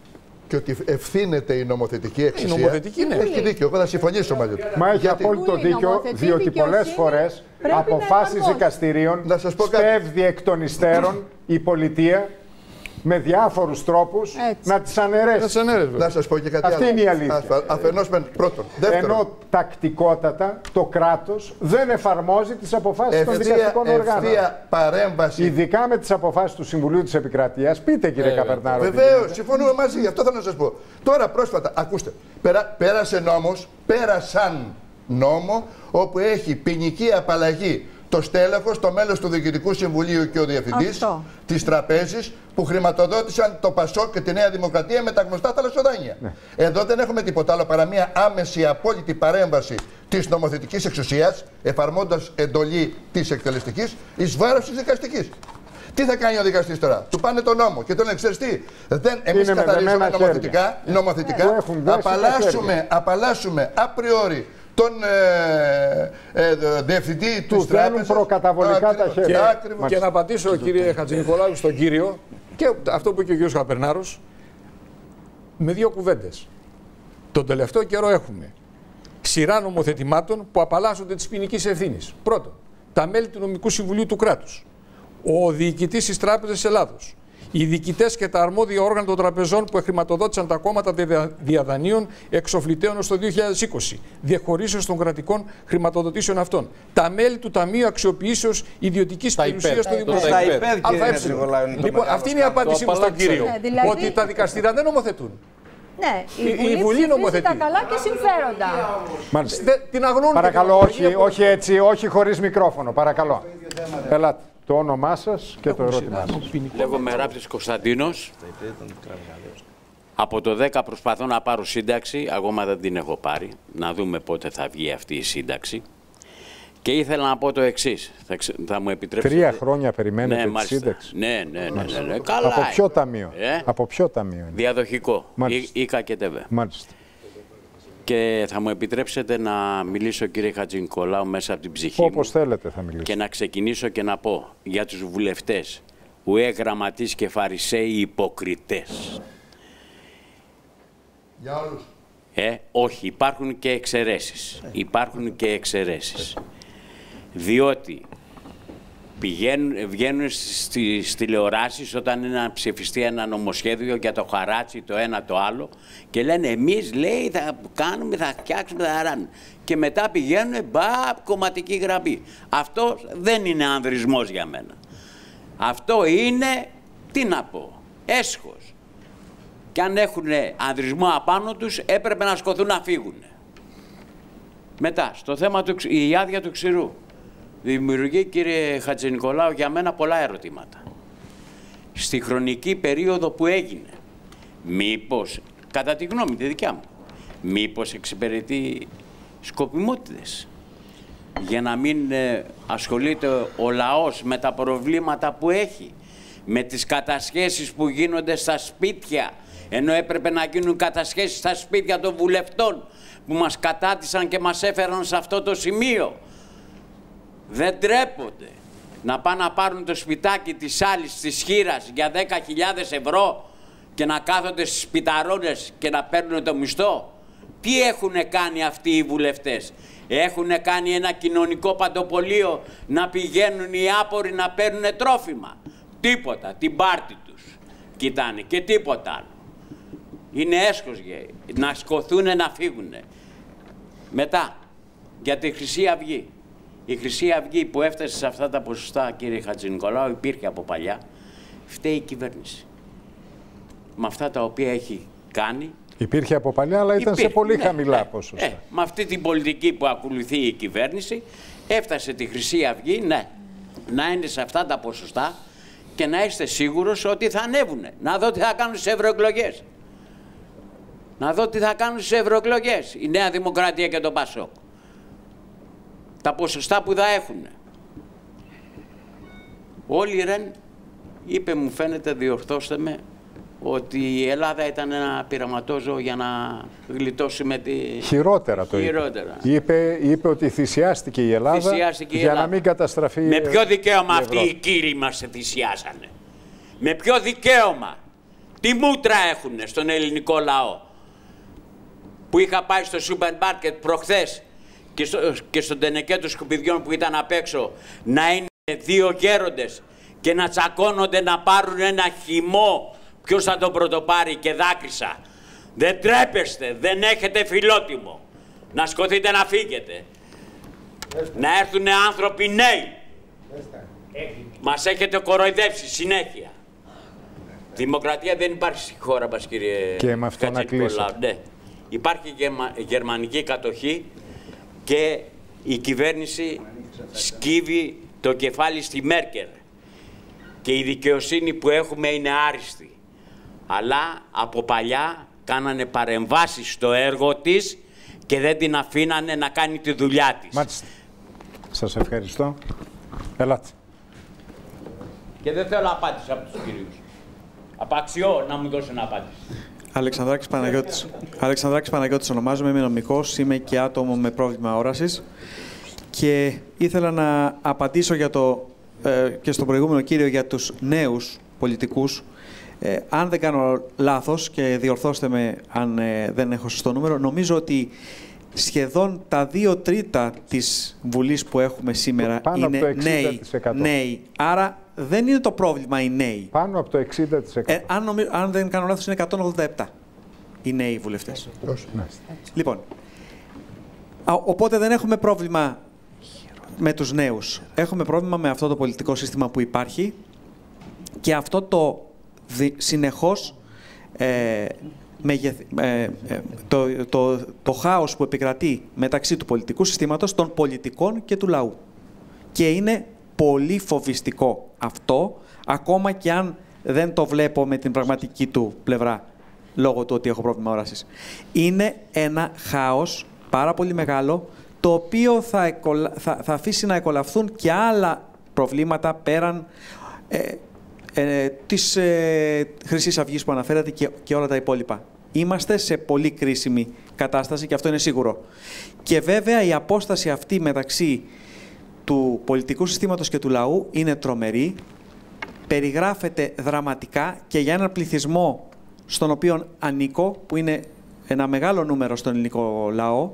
και ότι ευθύνεται η νομοθετική εξουσία. Η νομοθετική, ναι. Έχει δίκιο, εγώ θα συμφωνήσω μαζί του. Μα έχει απόλυτο δίκιο, διότι πολλές φορές αποφάσεις δικαστηρίων σπέβδει εκ των υστέρων η πολιτεία με διάφορους τρόπους έτσι. να τις αναιρέσει. Να σας πω και κάτι Αυτή άλλο. είναι η αλήθεια. Ασφα... Αφενός με πρώτον. Δεύτερον. Ενώ τακτικότατα το κράτος δεν εφαρμόζει τις αποφάσεις ευθεία, των δικαστικών οργάνων. Ευθεία παρέμβαση. Ειδικά με τις αποφάσεις του Συμβουλίου της Επικρατείας. Πείτε κύριε ε, Καπερνάρο. Βεβαίως, συμφωνούμε μαζί, γι' αυτό θέλω να σας πω. Τώρα πρόσφατα, ακούστε, πέρα, πέρασε νόμος, πέρασαν νόμο όπου έχει ποινική απαλλαγή το στέλεχος, το μέλος του Διοικητικού Συμβουλίου και ο Διευθυντής της Τραπέζης που χρηματοδότησαν το ΠΑΣΟΚ και τη Νέα Δημοκρατία με τα γνωστά θαλασσοδάνεια. Ναι. Εδώ δεν έχουμε τίποτα άλλο παρά μια άμεση απόλυτη παρέμβαση της νομοθετικής εξουσίας, εφαρμόντας εντολή της εκτελεστικής, εις βάρος της δικαστικής. Τι θα κάνει ο δικαστής τώρα, του πάνε τον νόμο και τον λένε, ξέρεις τι, δεν, εμείς καθαρίζουμε νομοθετικά, νομοθετικά ε, απαλλάσσουμε, απαλλάσσουμε απριόρι τον ε, ε, διευθυντή του τράπεζας. Προκαταβολικά τα χέρια. Και, και να απαντήσω, κύριε Χατζηνικολάου, στον κύριο, και αυτό που είπε και ο κύριος Καπερνάρος, με δύο κουβέντες. Τον τελευταίο καιρό έχουμε σειρά νομοθετημάτων που απαλλάσσονται της ποινικής ευθύνης. Πρώτον, τα μέλη του Νομικού Συμβουλίου του κράτους, ο διοικητής της Τράπεζας Ελλάδος, οι διοικητές και τα αρμόδια όργανα των τραπεζών που χρηματοδότησαν τα κόμματα διαδανείων εξοφλητέων ως το δύο χιλιάδες είκοσι, διαχωρίσεως των κρατικών χρηματοδοτήσεων αυτών. Τα μέλη του Ταμείου Αξιοποιήσεως Ιδιωτικής Περιουσίας του Δημοσίου. Λοιπόν, αυτή είναι η απάντησή μου στον κύριο. Ότι τα δικαστήρια δεν νομοθετούν. Ναι, η, η Βουλή νομοθετεί τα καλά και συμφέροντα. Μάλιστα. Την αγνώνουν. Παρακαλώ, όχι, όχι έτσι, όχι χωρίς μικρόφωνο. Παρακαλώ. Ελάτε. Το όνομά σας και το ερώτημά σας. Λέγομαι Ράπτης Κωνσταντίνος. Από το δέκα προσπαθώ να πάρω σύνταξη, ακόμα δεν την έχω πάρει. Να δούμε πότε θα βγει αυτή η σύνταξη. Και ήθελα να πω το εξής. Θα, θα μου επιτρέψετε. Τρία χρόνια περιμένετε ναι, τη σύνταξη. Ναι, ναι, ναι, ναι, ναι. Καλά. Από ποιο ταμείο. Ε? Από ποιο ταμείο είναι. Διαδοχικό. Ίκα και ΤΕΒΕ. Μάλιστα. Και θα μου επιτρέψετε να μιλήσω, κύριε Χατζηνικολάου, μέσα από την ψυχή μου. Όπως θέλετε θα μιλήσω. Και να ξεκινήσω και να πω για τους βουλευτές, ουέ γραμματείς και φαρισαίοι υποκριτές. Για όλους. Ε, όχι, υπάρχουν και εξαιρέσεις. Υπάρχουν και εξαιρέσεις. Διότι πηγαίνουν, βγαίνουν στις τηλεοράσεις όταν είναι να ψηφιστεί ένα νομοσχέδιο για το χαράτσι, το ένα το άλλο και λένε εμείς, λέει, θα κάνουμε, θα φτιάξουμε, θα ράνουμε. Και μετά πηγαίνουν, μπα, κομματική γραμμή. Αυτό δεν είναι ανδρισμός για μένα. Αυτό είναι, τι να πω, έσχος. Και αν έχουν ανδρισμό απάνω τους, έπρεπε να σκοθούν να φύγουν. Μετά, στο θέμα του, η άδεια του ξηρού. Δημιουργεί, κύριε Χατζηνικολάου, για μένα πολλά ερωτήματα. Στη χρονική περίοδο που έγινε, μήπως, κατά τη γνώμη τη δικιά μου, μήπως εξυπηρετεί σκοπιμότητες για να μην ε, ασχολείται ο λαός με τα προβλήματα που έχει, με τις κατασχέσεις που γίνονται στα σπίτια, ενώ έπρεπε να γίνουν κατασχέσεις στα σπίτια των βουλευτών που μας κατάτησαν και μας έφεραν σε αυτό το σημείο. Δεν τρέπονται να πάνε να πάρουν το σπιτάκι της άλλης της χήρας για δέκα χιλιάδες ευρώ και να κάθονται στις σπιταρώνες και να παίρνουν το μισθό. Τι έχουν κάνει αυτοί οι βουλευτές? Έχουν κάνει ένα κοινωνικό παντοπολείο να πηγαίνουν οι άποροι να παίρνουν τρόφιμα. Τίποτα, την πάρτη τους κοιτάνε και τίποτα άλλο. Είναι έσχος να σκοθούν να φύγουν. Μετά, για τη Χρυσή Αυγή. Η Χρυσή Αυγή που έφτασε σε αυτά τα ποσοστά, κύριε Χατζηνικολάου, υπήρχε από παλιά. Φταίει η κυβέρνηση. Με αυτά τα οποία έχει κάνει. Υπήρχε από παλιά, αλλά ήταν υπήρχε, σε πολύ ναι, χαμηλά ναι, ποσοστά. Ε, με αυτή την πολιτική που ακολουθεί η κυβέρνηση, έφτασε τη Χρυσή Αυγή, ναι, να είναι σε αυτά τα ποσοστά και να είστε σίγουρος ότι θα ανέβουνε. Να δω τι θα κάνουν στις ευρωεκλογές. Να δω τι θα κάνουν στις ευρωεκλογές η Νέα Δημοκρατία και το ΠΑΣΟΚ. Τα ποσοστά που θα έχουν. Όλοι η Ρεν είπε, μου φαίνεται, διορθώστε με, ότι η Ελλάδα ήταν ένα πειραματόζωο για να γλιτώσει με τη... Χειρότερα το Χειρότερα. είπε. είπε. Είπε ότι θυσιάστηκε η Ελλάδα θυσιάστηκε η για Ελλάδα. να μην καταστραφεί. Με ποιο δικαίωμα η αυτοί οι κύριοι μας θυσιάσανε? Με ποιο δικαίωμα? Τι μούτρα έχουνε στον ελληνικό λαό. Που είχα πάει στο σούπερ μάρκετ προχθές και, στο, και στον τενεκέ των σκουπιδιών που ήταν απ' έξω να είναι δύο γέροντες και να τσακώνονται να πάρουν ένα χυμό ποιος θα τον πρωτοπάρει και δάκρυσα. Δεν τρέπεστε, δεν έχετε φιλότιμο. Να σκοθείτε να φύγετε. Να έρθουν άνθρωποι νέοι. Μας έχετε κοροϊδεύσει συνέχεια. Δημοκρατία δεν υπάρχει στη χώρα μας, κύριε Και με αυτό να κλείσω. Ναι. Υπάρχει γερμα... γερμανική κατοχή και η κυβέρνηση σκύβει το κεφάλι στη Μέρκελ. Και η δικαιοσύνη που έχουμε είναι άριστη. Αλλά από παλιά κάνανε παρεμβάσεις στο έργο της και δεν την αφήνανε να κάνει τη δουλειά της. Μάλιστα. Σας ευχαριστώ. Ελάτε. Και δεν θέλω απάντηση από τους κυρίους. Απαξιώ να μου δώσουν απάντηση. Αλεξανδράκης Παναγιώτης. Αλεξανδράκης Παναγιώτης ονομάζομαι, είμαι νομικός, είμαι και άτομο με πρόβλημα όρασης και ήθελα να απαντήσω για το, ε, και στον προηγούμενο κύριο για τους νέους πολιτικούς. Ε, αν δεν κάνω λάθος και διορθώστε με αν ε, δεν έχω σωστό νούμερο, νομίζω ότι σχεδόν τα δύο τρίτα της Βουλής που έχουμε σήμερα Πάνω είναι από το εξήντα τοις εκατό. νέοι, νέοι. Άρα δεν είναι το πρόβλημα οι νέοι. Πάνω από το εξήντα τοις εκατό. Ε, αν, νομι... αν δεν κάνω λάθος είναι εκατόν ογδόντα επτά οι νέοι βουλευτές. Λοιπόν, α, οπότε δεν έχουμε πρόβλημα με τους νέους. Έχουμε πρόβλημα με αυτό το πολιτικό σύστημα που υπάρχει και αυτό το δι... συνεχώς ε, μεγεθ... ε, ε, το, το, το, το χάος που επικρατεί μεταξύ του πολιτικού συστήματος, των πολιτικών και του λαού. Και είναι πολύ φοβιστικό αυτό, ακόμα και αν δεν το βλέπω με την πραγματική του πλευρά, λόγω του ότι έχω πρόβλημα όρασης. Είναι ένα χάος πάρα πολύ μεγάλο, το οποίο θα, εκολα... θα, θα αφήσει να εκολαφθούν και άλλα προβλήματα πέραν ε, ε, της ε, Χρυσής Αυγής που αναφέρατε και, και όλα τα υπόλοιπα. Είμαστε σε πολύ κρίσιμη κατάσταση και αυτό είναι σίγουρο. Και βέβαια η απόσταση αυτή μεταξύ του πολιτικού συστήματος και του λαού είναι τρομερή, περιγράφεται δραματικά και για έναν πληθυσμό στον οποίο ανήκω, που είναι ένα μεγάλο νούμερο στον ελληνικό λαό,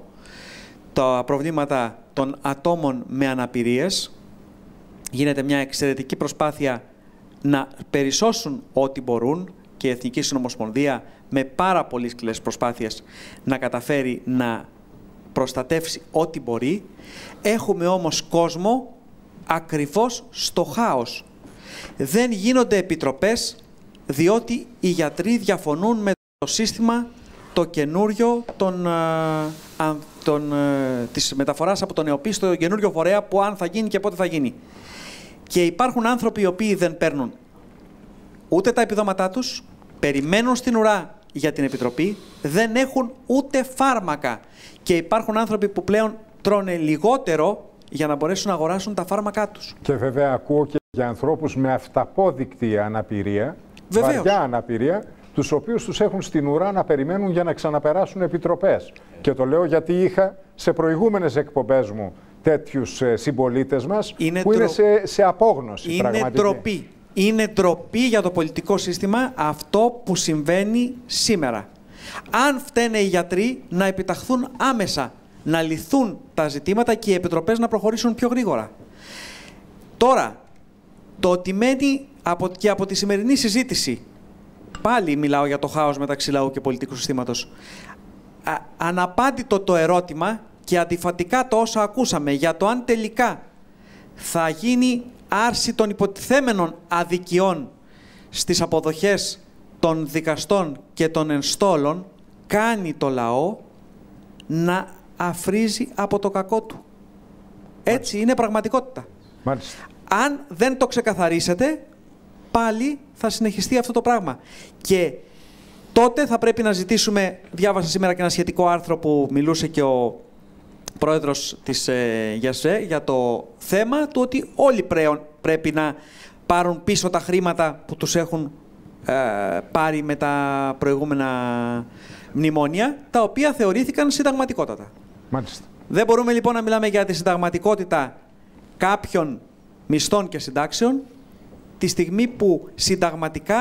τα προβλήματα των ατόμων με αναπηρίες. Γίνεται μια εξαιρετική προσπάθεια να περισσώσουν ό,τι μπορούν και η Εθνική Συνομοσπονδία με πάρα πολύ σκληρές προσπάθειες να καταφέρει να προστατεύσει ό,τι μπορεί. Έχουμε όμως κόσμο ακριβώς στο χάος. Δεν γίνονται επιτροπές διότι οι γιατροί διαφωνούν με το σύστημα το καινούριο των, α, των, α, της μεταφοράς από τον ΕΟΠΗ στο καινούριο φορέα που αν θα γίνει και πότε θα γίνει. Και υπάρχουν άνθρωποι οι οποίοι δεν παίρνουν ούτε τα επιδόματά τους, περιμένουν στην ουρά για την επιτροπή, δεν έχουν ούτε φάρμακα. Και υπάρχουν άνθρωποι που πλέον τρώνε λιγότερο για να μπορέσουν να αγοράσουν τα φάρμακά τους. Και βέβαια ακούω και για ανθρώπους με αυταπόδεικτη αναπηρία, Βεβαίως. βαριά αναπηρία, τους οποίους τους έχουν στην ουρά να περιμένουν για να ξαναπεράσουν επιτροπές. Και το λέω γιατί είχα σε προηγούμενες εκπομπές μου τέτοιους ε, συμπολίτες μας είναι που τρο... είναι σε, σε απόγνωση. Είναι πραγματική. ντροπή. Είναι ντροπή για το πολιτικό σύστημα αυτό που συμβαίνει σήμερα. Αν φταίνε οι γιατροί, να επιταχθούν άμεσα, να λυθούν τα ζητήματα και οι επιτροπές να προχωρήσουν πιο γρήγορα. Τώρα, το ότι μένει από, και από τη σημερινή συζήτηση, πάλι μιλάω για το χάος μεταξύ λαού και πολιτικού συστήματος, α, αναπάντητο το ερώτημα και αντιφατικά το όσα ακούσαμε για το αν τελικά θα γίνει άρση των υποτιθέμενων αδικιών στις αποδοχές των δικαστών και των ενστόλων, κάνει το λαό να αφρίζει από το κακό του. Έτσι Μάλιστα. Είναι πραγματικότητα. Μάλιστα. Αν δεν το ξεκαθαρίσετε, πάλι θα συνεχιστεί αυτό το πράγμα. Και τότε θα πρέπει να ζητήσουμε, διάβασα σήμερα και ένα σχετικό άρθρο που μιλούσε και ο πρόεδρος της ε, ΓΕΣΕ για το θέμα του ότι όλοι πρέον, πρέπει να πάρουν πίσω τα χρήματα που τους έχουν ε, πάρει με τα προηγούμενα μνημόνια, τα οποία θεωρήθηκαν συνταγματικότατα. Μάλιστα. Δεν μπορούμε λοιπόν να μιλάμε για τη συνταγματικότητα κάποιων μισθών και συντάξεων τη στιγμή που συνταγματικά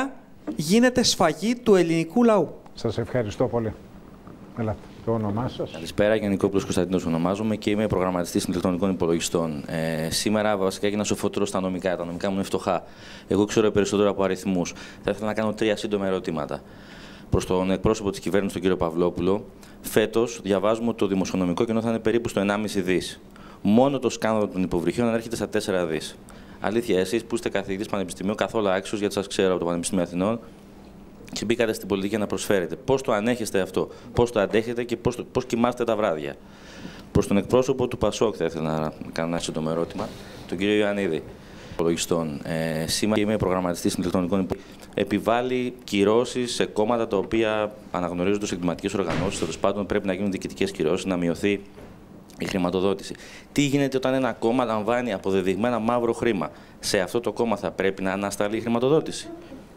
γίνεται σφαγή του ελληνικού λαού. Σας ευχαριστώ πολύ. Ελάτε. Το όνομά σας. Καλησπέρα, Γιαννικόπουλος Κωνσταντίνος ονομάζομαι και είμαι προγραμματιστής ηλεκτρονικών υπολογιστών. Ε, σήμερα βασικά έγινα σοφότερος στα νομικά. Τα νομικά μου είναι φτωχά. Εγώ ξέρω περισσότερο από αριθμούς. Θα ήθελα να κάνω τρία σύντομα ερωτήματα. Προς τον εκπρόσωπο της κυβέρνησης, τον κύριο Παυλόπουλο, φέτος διαβάζουμε ότι το δημοσιονομικό κενό θα είναι περίπου στο ενάμιση δις. Μόνο το σκάνδαλο των υποβρυχίων ανέρχεται στα τέσσερα δις. Αλήθεια, εσείς που είστε καθηγητής πανεπιστημίου, καθόλου άξιος, γιατί σας ξέρω από το Πανεπιστήμιο Αθηνών, και μπήκατε στην πολιτική να προσφέρετε. Πώς το ανέχεστε αυτό, πώς το αντέχετε και πώς, πώς κοιμάστε τα βράδια. Προς τον εκπρόσωπο του Πασόκ θα ήθελα να κάνω ένα σύντομο ερώτημα, τον κύριο Ιωαννίδη. Υπολογιστών. Ε, σήμερα είμαι προγραμματιστής ηλεκτρονικών υπολογιστών. Επιβάλλει κυρώσεις σε κόμματα τα οποία αναγνωρίζονται ως εγκληματικές οργανώσεις. Τέλος πάντων, πρέπει να γίνουν διοικητικές κυρώσεις, να μειωθεί η χρηματοδότηση. Τι γίνεται όταν ένα κόμμα λαμβάνει αποδεδειγμένα μαύρο χρήμα? Σε αυτό το κόμμα θα πρέπει να ανασταλεί η χρηματοδότηση?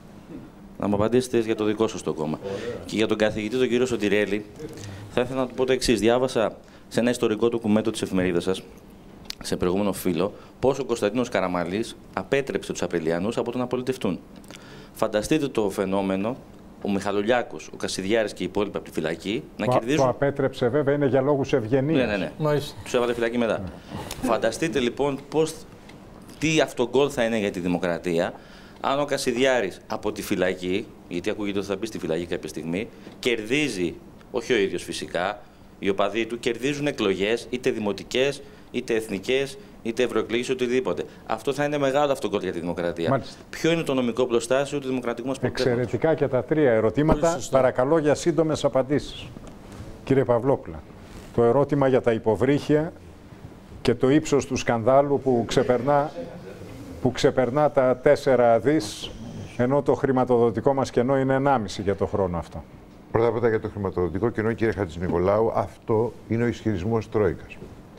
Να μου απαντήσετε για το δικό σας το κόμμα. Και για τον καθηγητή, τον κύριο Σωτηρέλη, θα ήθελα να του πω το εξής. Διάβασα σε ένα ιστορικό ντοκουμέντο της εφημερίδας σας, σε προηγούμενο φύλλο, πώς ο Κωνσταντίνος Καραμανλής απέτρεψε τους Απριλιανούς από το να πολιτευτούν. Φανταστείτε το φαινόμενο, ο Μιχαλολιάκος, ο Κασιδιάρης και οι υπόλοιποι από τη φυλακή να το, κερδίζουν. Το απέτρεψε βέβαια, είναι για λόγους ευγενίας. Ναι, ναι, ναι. Τους έβαλε φυλακή μετά. Ναι. Φανταστείτε λοιπόν πώς, τι αυτογκόλ θα είναι για τη δημοκρατία αν ο Κασιδιάρης από τη φυλακή, γιατί ακούγεται ότι θα μπει στη φυλακή κάποια στιγμή, κερδίζει, όχι ο ίδιος φυσικά, οι οπαδοί του κερδίζουν εκλογές, είτε δημοτικές, είτε εθνικές, είτε ευρωεκλογές, οτιδήποτε. Αυτό θα είναι μεγάλο αυτογκόλ για τη δημοκρατία. Μάλιστα. Ποιο είναι το νομικό πλωστάσιο του δημοκρατικού μας αποτέλεσματος? Εξαιρετικά και τα τρία ερωτήματα. Παρακαλώ για σύντομες απαντήσεις. Κύριε Παυλόπουλα, το ερώτημα για τα υποβρύχια και το ύψος του σκανδάλου που ξεπερνά, που ξεπερνά τα τέσσερα δις, ενώ το χρηματοδοτικό μας κενό είναι ενάμιση για το χρόνο αυτό. Πρώτα απ' όλα για το χρηματοδοτικό κενό, κύριε Χατζηνικολάου, αυτό είναι ο ισχυρισμός Τρόικας.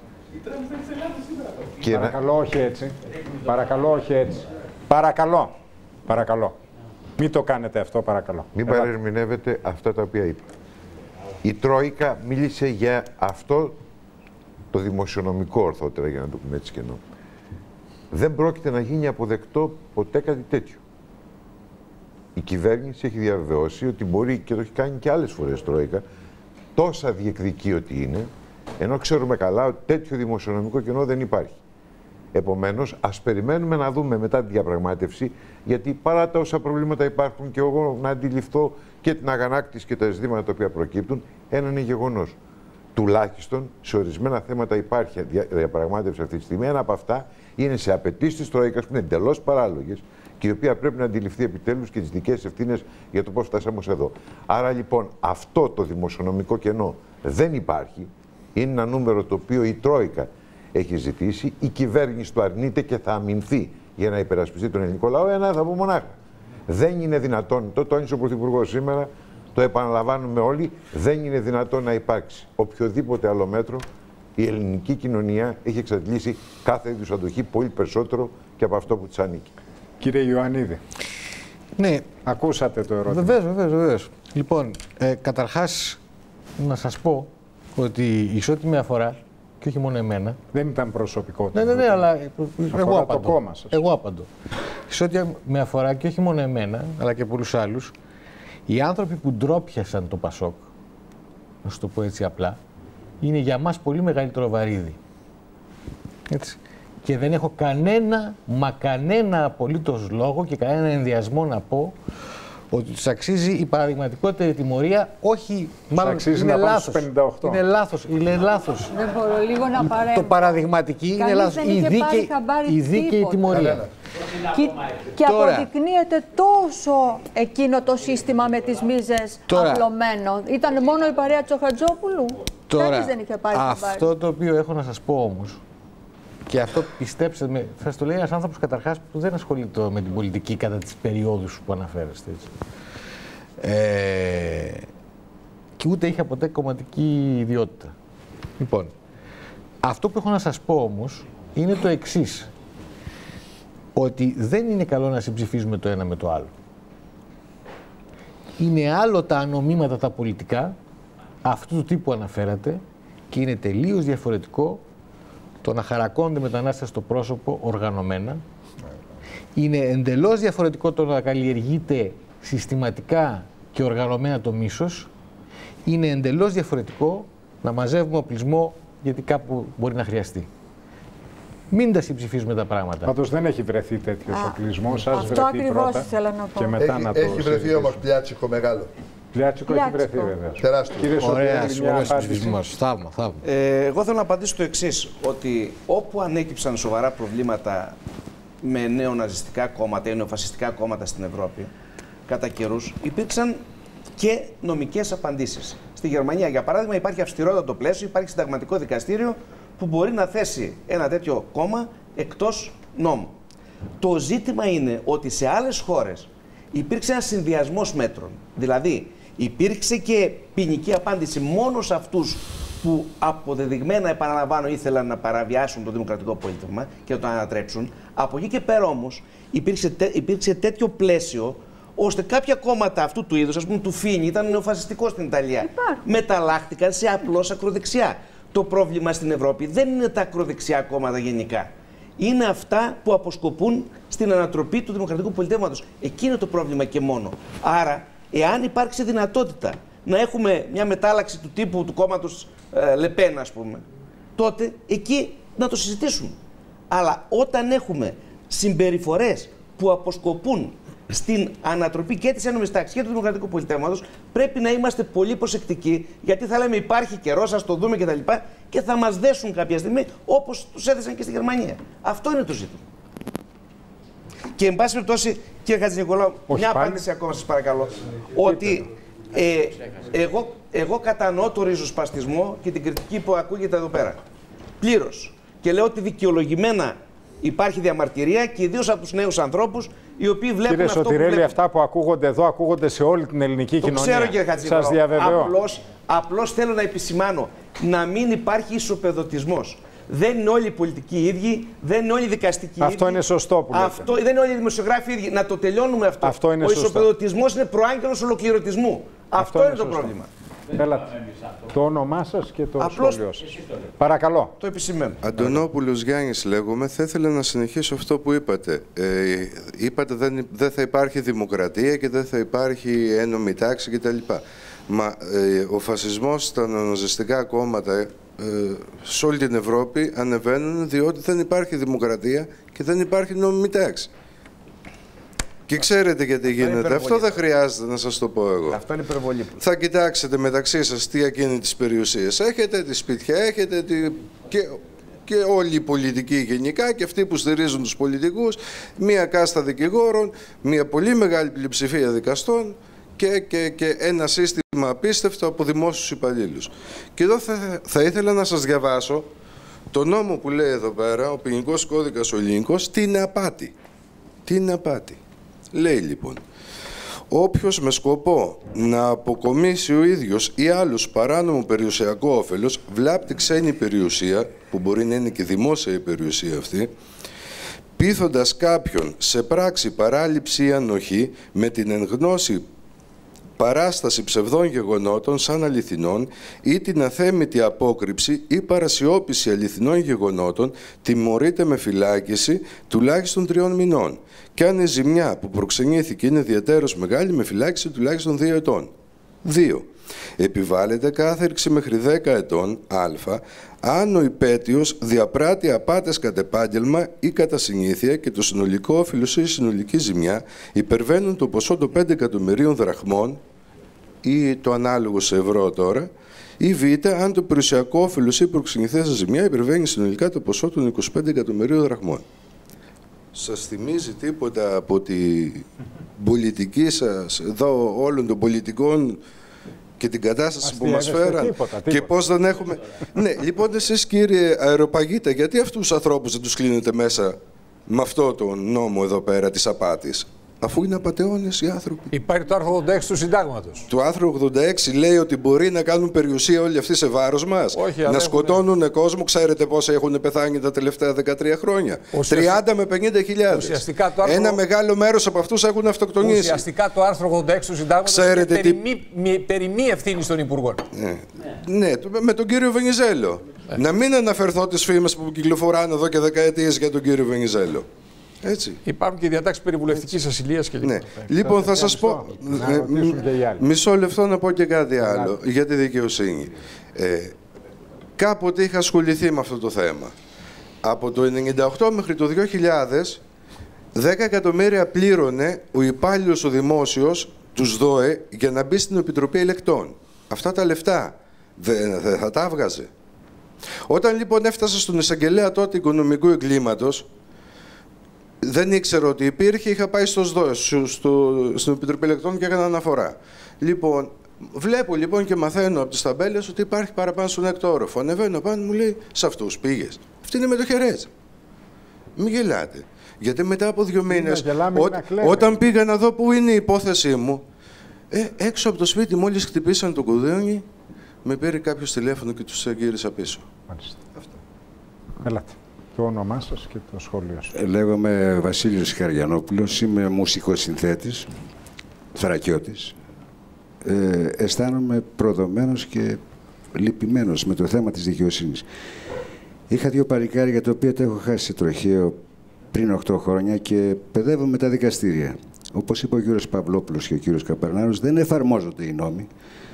Και παρακαλώ, όχι έτσι. Παρακαλώ, όχι έτσι. Παρακαλώ. Παρακαλώ. Μην το κάνετε αυτό, παρακαλώ. Μην παρερμηνεύετε αυτά τα οποία είπα. Η Τρόικα μίλησε για αυτό το δημοσιονομικό ορθότερα, για να το πούμε έτσι κενό. Δεν πρόκειται να γίνει αποδεκτό ποτέ κάτι τέτοιο. Η κυβέρνηση έχει διαβεβαιώσει ότι μπορεί, και το έχει κάνει και άλλες φορές Τρόικα, τόσα διεκδικεί ότι είναι, ενώ ξέρουμε καλά ότι τέτοιο δημοσιονομικό κενό δεν υπάρχει. Επομένως, ας περιμένουμε να δούμε μετά τη διαπραγμάτευση, γιατί παρά τα όσα προβλήματα υπάρχουν και εγώ να αντιληφθώ και την αγανάκτηση και τα ζητήματα τα οποία προκύπτουν, ένα είναι γεγονός. Τουλάχιστον σε ορισμένα θέματα υπάρχει διαπραγμάτευση αυτή τη στιγμή. Ένα από αυτά είναι σε απαιτήσεις της Τρόικας που είναι εντελώς παράλογες και η οποία πρέπει να αντιληφθεί επιτέλους και τις δικές ευθύνες για το πώς φτάσαμε ως εδώ. Άρα λοιπόν αυτό το δημοσιονομικό κενό δεν υπάρχει. Είναι ένα νούμερο το οποίο η Τρόικα έχει ζητήσει, η κυβέρνηση το αρνείται και θα αμυνθεί για να υπερασπιστεί τον ελληνικό λαό. Ένα θα πω μονάχα. Δεν είναι δυνατόν, το τόνισε ο Πρωθυπουργός σήμερα, το επαναλαμβάνουμε όλοι, δεν είναι δυνατόν να υπάρξει οποιοδήποτε άλλο μέτρο. Η ελληνική κοινωνία έχει εξαντλήσει κάθε είδους αντοχή πολύ περισσότερο και από αυτό που της ανήκει. Κύριε Ιωαννίδη, ναι, ακούσατε το ερώτημα. Βεβαίως, βεβαίως, βεβαίως. Λοιπόν, ε, καταρχάς να σας πω ότι η ισότιμη αφορά, και όχι μόνο εμένα. Δεν ήταν προσωπικό. Ναι, ναι, ναι, αλλά εγώ απαντώ. Το κόμμα σας. Εγώ απαντώ. Η ισότιμη με αφορά και όχι μόνο εμένα, αλλά και πολλούς άλλους. Οι άνθρωποι που ντρόπιασαν το Πασόκ, να σου το πω έτσι απλά, είναι για μας πολύ μεγαλύτερο βαρύδι. Έτσι. Και δεν έχω κανένα, μα κανένα απολύτως λόγο και κανένα ενδιασμό να πω ότι τους αξίζει η παραδειγματικότερη τιμωρία, όχι, μάλλον είναι λάθος. Είναι λάθος, είναι λάθος. Δεν μπορώ λίγο να παρέμβω. Το παραδειγματική Κανείς είναι λάθος. Δεν η είχε δίκαιη, πάρει χαμπάρι η δίκαιη τιμωρία. Και, και Τώρα, αποδεικνύεται τόσο εκείνο το σύστημα με τις μίζες απλωμένο. Ήταν μόνο η παρέα Τσοχατζόπουλου. Κανείς δεν είχε πάρει χαμπάρι. Αυτό το οποίο έχω να σας πω όμως, και αυτό πιστέψτε με, θα σας το λέει ένας άνθρωπος καταρχάς που δεν ασχολείται με την πολιτική κατά τις περιόδους που αναφέρεστε. Έτσι. Ε, και ούτε είχε ποτέ κομματική ιδιότητα. Λοιπόν, αυτό που έχω να σας πω όμως είναι το εξής. Ότι δεν είναι καλό να συμψηφίζουμε το ένα με το άλλο. Είναι άλλο τα ανομήματα τα πολιτικά, αυτού του τύπου αναφέρατε, και είναι τελείως διαφορετικό το να χαρακώνται μετανάστες στο πρόσωπο οργανωμένα. Είναι εντελώς διαφορετικό το να καλλιεργείται συστηματικά και οργανωμένα το μίσος, είναι εντελώς διαφορετικό να μαζεύουμε οπλισμό γιατί κάπου μπορεί να χρειαστεί. Μην τα συμψηφίζουμε τα πράγματα. Πάντως δεν έχει βρεθεί τέτοιος οπλισμός. Σας αυτό βρεθεί πρώτα και μετά έχει, να το έχει βρεθεί όμως πλιάτσικο μεγάλο. Πλιάτσικο έχει βρεθεί βεβαίως. Τεράστιο. Ωραία, ωραίος οπλισμός. Θαύμα, θαύμα. Ε, εγώ θέλω να απαντήσω το εξής, ότι όπου ανέκυψαν σοβαρά προβλήματα με νεοναζιστικά κόμματα ή νεοφασιστικά κόμματα στην Ευρώπη, κατά καιρούς, υπήρξαν και νομικές απαντήσεις. Στη Γερμανία, για παράδειγμα, υπάρχει αυστηρότατο πλαίσιο, υπάρχει συνταγματικό δικαστήριο που μπορεί να θέσει ένα τέτοιο κόμμα εκτός νόμου. Το ζήτημα είναι ότι σε άλλες χώρες υπήρξε ένα συνδυασμός μέτρων. Δηλαδή, υπήρξε και ποινική απάντηση μόνο σε αυτούς που αποδεδειγμένα, επαναλαμβάνω, ήθελαν να παραβιάσουν το δημοκρατικό πολίτευμα και να το ανατρέψουν. Από εκεί και πέρα όμως υπήρξε, υπήρξε τέτοιο πλαίσιο ώστε κάποια κόμματα αυτού του είδους, ας πούμε του Φίνι, ήταν νεοφασιστικό στην Ιταλία, Υπάρχει. μεταλλάχτηκαν σε απλώς ακροδεξιά. Το πρόβλημα στην Ευρώπη δεν είναι τα ακροδεξιά κόμματα γενικά. Είναι αυτά που αποσκοπούν στην ανατροπή του δημοκρατικού πολιτεύματος. Εκεί είναι το πρόβλημα και μόνο. Άρα, εάν υπάρξει δυνατότητα να έχουμε μια μετάλλαξη του τύπου του κόμματος ε, Λεπέν, ας πούμε, τότε εκεί να το συζητήσουμε. Αλλά όταν έχουμε συμπεριφορές που αποσκοπούν στην ανατροπή και της ένομης τάξης και του δημοκρατικού πολιτεύματος, πρέπει να είμαστε πολύ προσεκτικοί, γιατί θα λέμε υπάρχει καιρό, ας το δούμε κτλ. Και, και θα μας δέσουν κάποια στιγμή, όπως τους έδεσαν και στη Γερμανία. Αυτό είναι το ζήτημα. Και εν πάση περιπτώσει, κύριε Χατζηνικολάου, μια πάλι. απάντηση ακόμα σας παρακαλώ. Ότι ε, εγώ, εγώ κατανοώ το ριζοσπαστισμό και την κριτική που ακούγεται εδώ πέρα. Πλήρως. Και λέω ότι δικαιολογημένα υπάρχει διαμαρτυρία και ιδίως από τους νέους ανθρώπους οι οποίοι βλέπουν κύριε αυτό Σωτηρέλη, που βλέπουν. αυτά που ακούγονται εδώ ακούγονται σε όλη την ελληνική το κοινωνία. Ξέρω, κύριε Χατζηνικολάου. Σας διαβεβαιώ. Απλώς, απλώς θέλω να επισημάνω να μην υπάρχει ισοπεδωτισμός. Δεν είναι όλοι οι πολιτικοί ίδιοι, δεν είναι όλοι οι δικαστικοί αυτό ίδιοι. Είναι σωστό που λέτε. Αυτό, δεν είναι όλοι οι δημοσιογράφοι ίδιοι. Να το τελειώνουμε αυτό. αυτό είναι Ο σωστό. ισοπεδωτισμός είναι προάγγελος ολοκληρωτισμού. Αυτό, αυτό είναι, είναι το πρόβλημα. Έλατε. Το όνομά σας και το Απλώς... σχόλιο σας. Παρακαλώ. Το επισημαίνω. Αντωνόπουλος Γιάννης λέγομαι. Θα ήθελα να συνεχίσω αυτό που είπατε. Ε, είπατε δεν, δεν θα υπάρχει δημοκρατία και δεν θα υπάρχει ένομη τάξη κτλ. Μα ε, ο φασισμός στα ναζιστικά κόμματα ε, σε όλη την Ευρώπη ανεβαίνουν διότι δεν υπάρχει δημοκρατία και δεν υπάρχει νόμιμη τάξη. Και ξέρετε γιατί αυτό γίνεται. Αυτό δεν χρειάζεται να σας το πω εγώ. Αυτό είναι υπερβολή. Θα κοιτάξετε μεταξύ σας τι ακίνητες περιουσίες έχετε, τι σπίτια έχετε τι... και... και όλοι οι πολιτικοί γενικά και αυτοί που στηρίζουν τους πολιτικούς, μία κάστα δικηγόρων, μία πολύ μεγάλη πλειοψηφία δικαστών και, και, και ένα σύστημα απίστευτο από δημόσιους υπαλλήλους. Και εδώ θα, θα ήθελα να σας διαβάσω το νόμο που λέει εδώ πέρα, ο ποινικός κώδικας ο ελληνικός, τι είναι απάτη. Τι είναι απάτη. Λέει λοιπόν, όποιος με σκοπό να αποκομίσει ο ίδιος ή άλλος παράνομο περιουσιακό όφελος βλάπτει ξένη περιουσία, που μπορεί να είναι και δημόσια η περιουσία αυτή, πείθοντας κάποιον σε πράξη παράληψη ή ανοχή με την εν γνώση παράσταση ψευδών γεγονότων σαν αληθινών ή την αθέμητη απόκρυψη ή παρασιώπηση αληθινών γεγονότων, τιμωρείται με φυλάκιση τουλάχιστον τριών μηνών. Και αν η ζημιά που προξενήθηκε είναι ιδιαιτέρως μεγάλη, με φυλάκιση τουλάχιστον δύο ετών. δύο. Επιβάλλεται κάθερξη μέχρι δέκα ετών α, αν ο υπέτειος διαπράττει απάτες κατ' επάγγελμα ή κατά συνήθεια και το συνολικό όφελος ή η συνολική ζημιά υπερβαίνουν το ποσό των πέντε εκατομμυρίων δραχμών ή το ανάλογο σε ευρώ τώρα, ή β, αν το περιουσιακό όφελος ή προξενηθέσα ζημιά υπερβαίνει συνολικά το ποσό των είκοσι πέντε εκατομμυρίων δραχμών. Σας θυμίζει τίποτα από την πολιτική σας, εδώ όλων των πολιτικών και την κατάσταση που μας φέραν τίποτα, τίποτα. Και πώς δεν έχουμε... Ναι, λοιπόν εσείς κύριε Αεροπαγίτα, γιατί αυτούς τους ανθρώπους δεν τους κλείνετε μέσα με αυτό το νόμο εδώ πέρα της απάτης, αφού είναι απατεώνες οι άνθρωποι. Υπάρχει το άρθρο ογδόντα έξι του Συντάγματος. Το άρθρο ογδόντα έξι λέει ότι μπορεί να κάνουν περιουσία όλοι αυτοί σε βάρος μας. Όχι, να σκοτώνουν έχουν... κόσμο. Ξέρετε πόσοι έχουν πεθάνει τα τελευταία δεκατρία χρόνια. Ουσιαστικά... τριάντα με πενήντα χιλιάδες. Άρθρο... Ένα μεγάλο μέρος από αυτούς έχουν αυτοκτονήσει. Ουσιαστικά το άρθρο ογδόντα έξι του Συντάγματος είναι τι... περί, μη, μη, περί μη ευθύνης των Υπουργών. Ναι, ναι. ναι με τον κύριο Βενιζέλο. Ναι. Να μην αναφερθώ τις φήμες που κυκλοφοράνε εδώ και δεκαετίες για τον κύριο Βενιζέλο. Έτσι. Υπάρχουν και διατάξεις περιβουλευτικής ασυλίας και ναι. Λοιπόν, θα σας πω. Ε, μισό λεπτό να πω και κάτι άλλο για τη δικαιοσύνη. Ε, κάποτε είχα ασχοληθεί με αυτό το θέμα. Από το χίλια εννιακόσια ενενήντα οκτώ μέχρι το δύο χιλιάδες, δέκα εκατομμύρια πλήρωνε ο υπάλληλος ο δημόσιος τους ΔΟΕ για να μπει στην Επιτροπή Ελεκτών. Αυτά τα λεφτά δεν δε θα τα έβγαζε. Όταν λοιπόν έφτασα στον εισαγγελέα τότε οικονομικού εγκλήματος, δεν ήξερα ότι υπήρχε, είχα πάει στο ΣΔΟΕ, στο, στην Επιτροπή Ελεκτών και έκανα αναφορά. Λοιπόν, βλέπω λοιπόν και μαθαίνω από τις ταμπέλες ότι υπάρχει παραπάνω στον έκτο όροφο. Ανεβαίνω πάνω, μου λέει, σε αυτούς πήγες. Αυτή είναι με το χερέτζ. Μην γελάτε. Γιατί μετά από δύο μήνες, ό, όταν πήγα να δω πού είναι η υπόθεσή μου, ε, έξω από το σπίτι μόλις χτυπήσαν το κουδούνι, με πήρε κάποιος τηλέφωνο και τους γύρισα πίσω. Μάλιστα. Αυτό. Ελάτε. Το όνομά σας και το σχόλιο σας. Ε, λέγομαι Βασίλειος Χαριανόπουλος, είμαι μουσικός συνθέτης, θρακιώτης. Ε, αισθάνομαι προδομένος και λυπημένος με το θέμα της δικαιοσύνης. Είχα δύο παλικάρια τα οποία τα έχω χάσει σε τροχαίο πριν οκτώ χρόνια και παιδεύω με τα δικαστήρια. Όπως είπε ο κύριος Παυλόπουλος και ο κύριος Καπαρνάρος, δεν εφαρμόζονται οι νόμοι.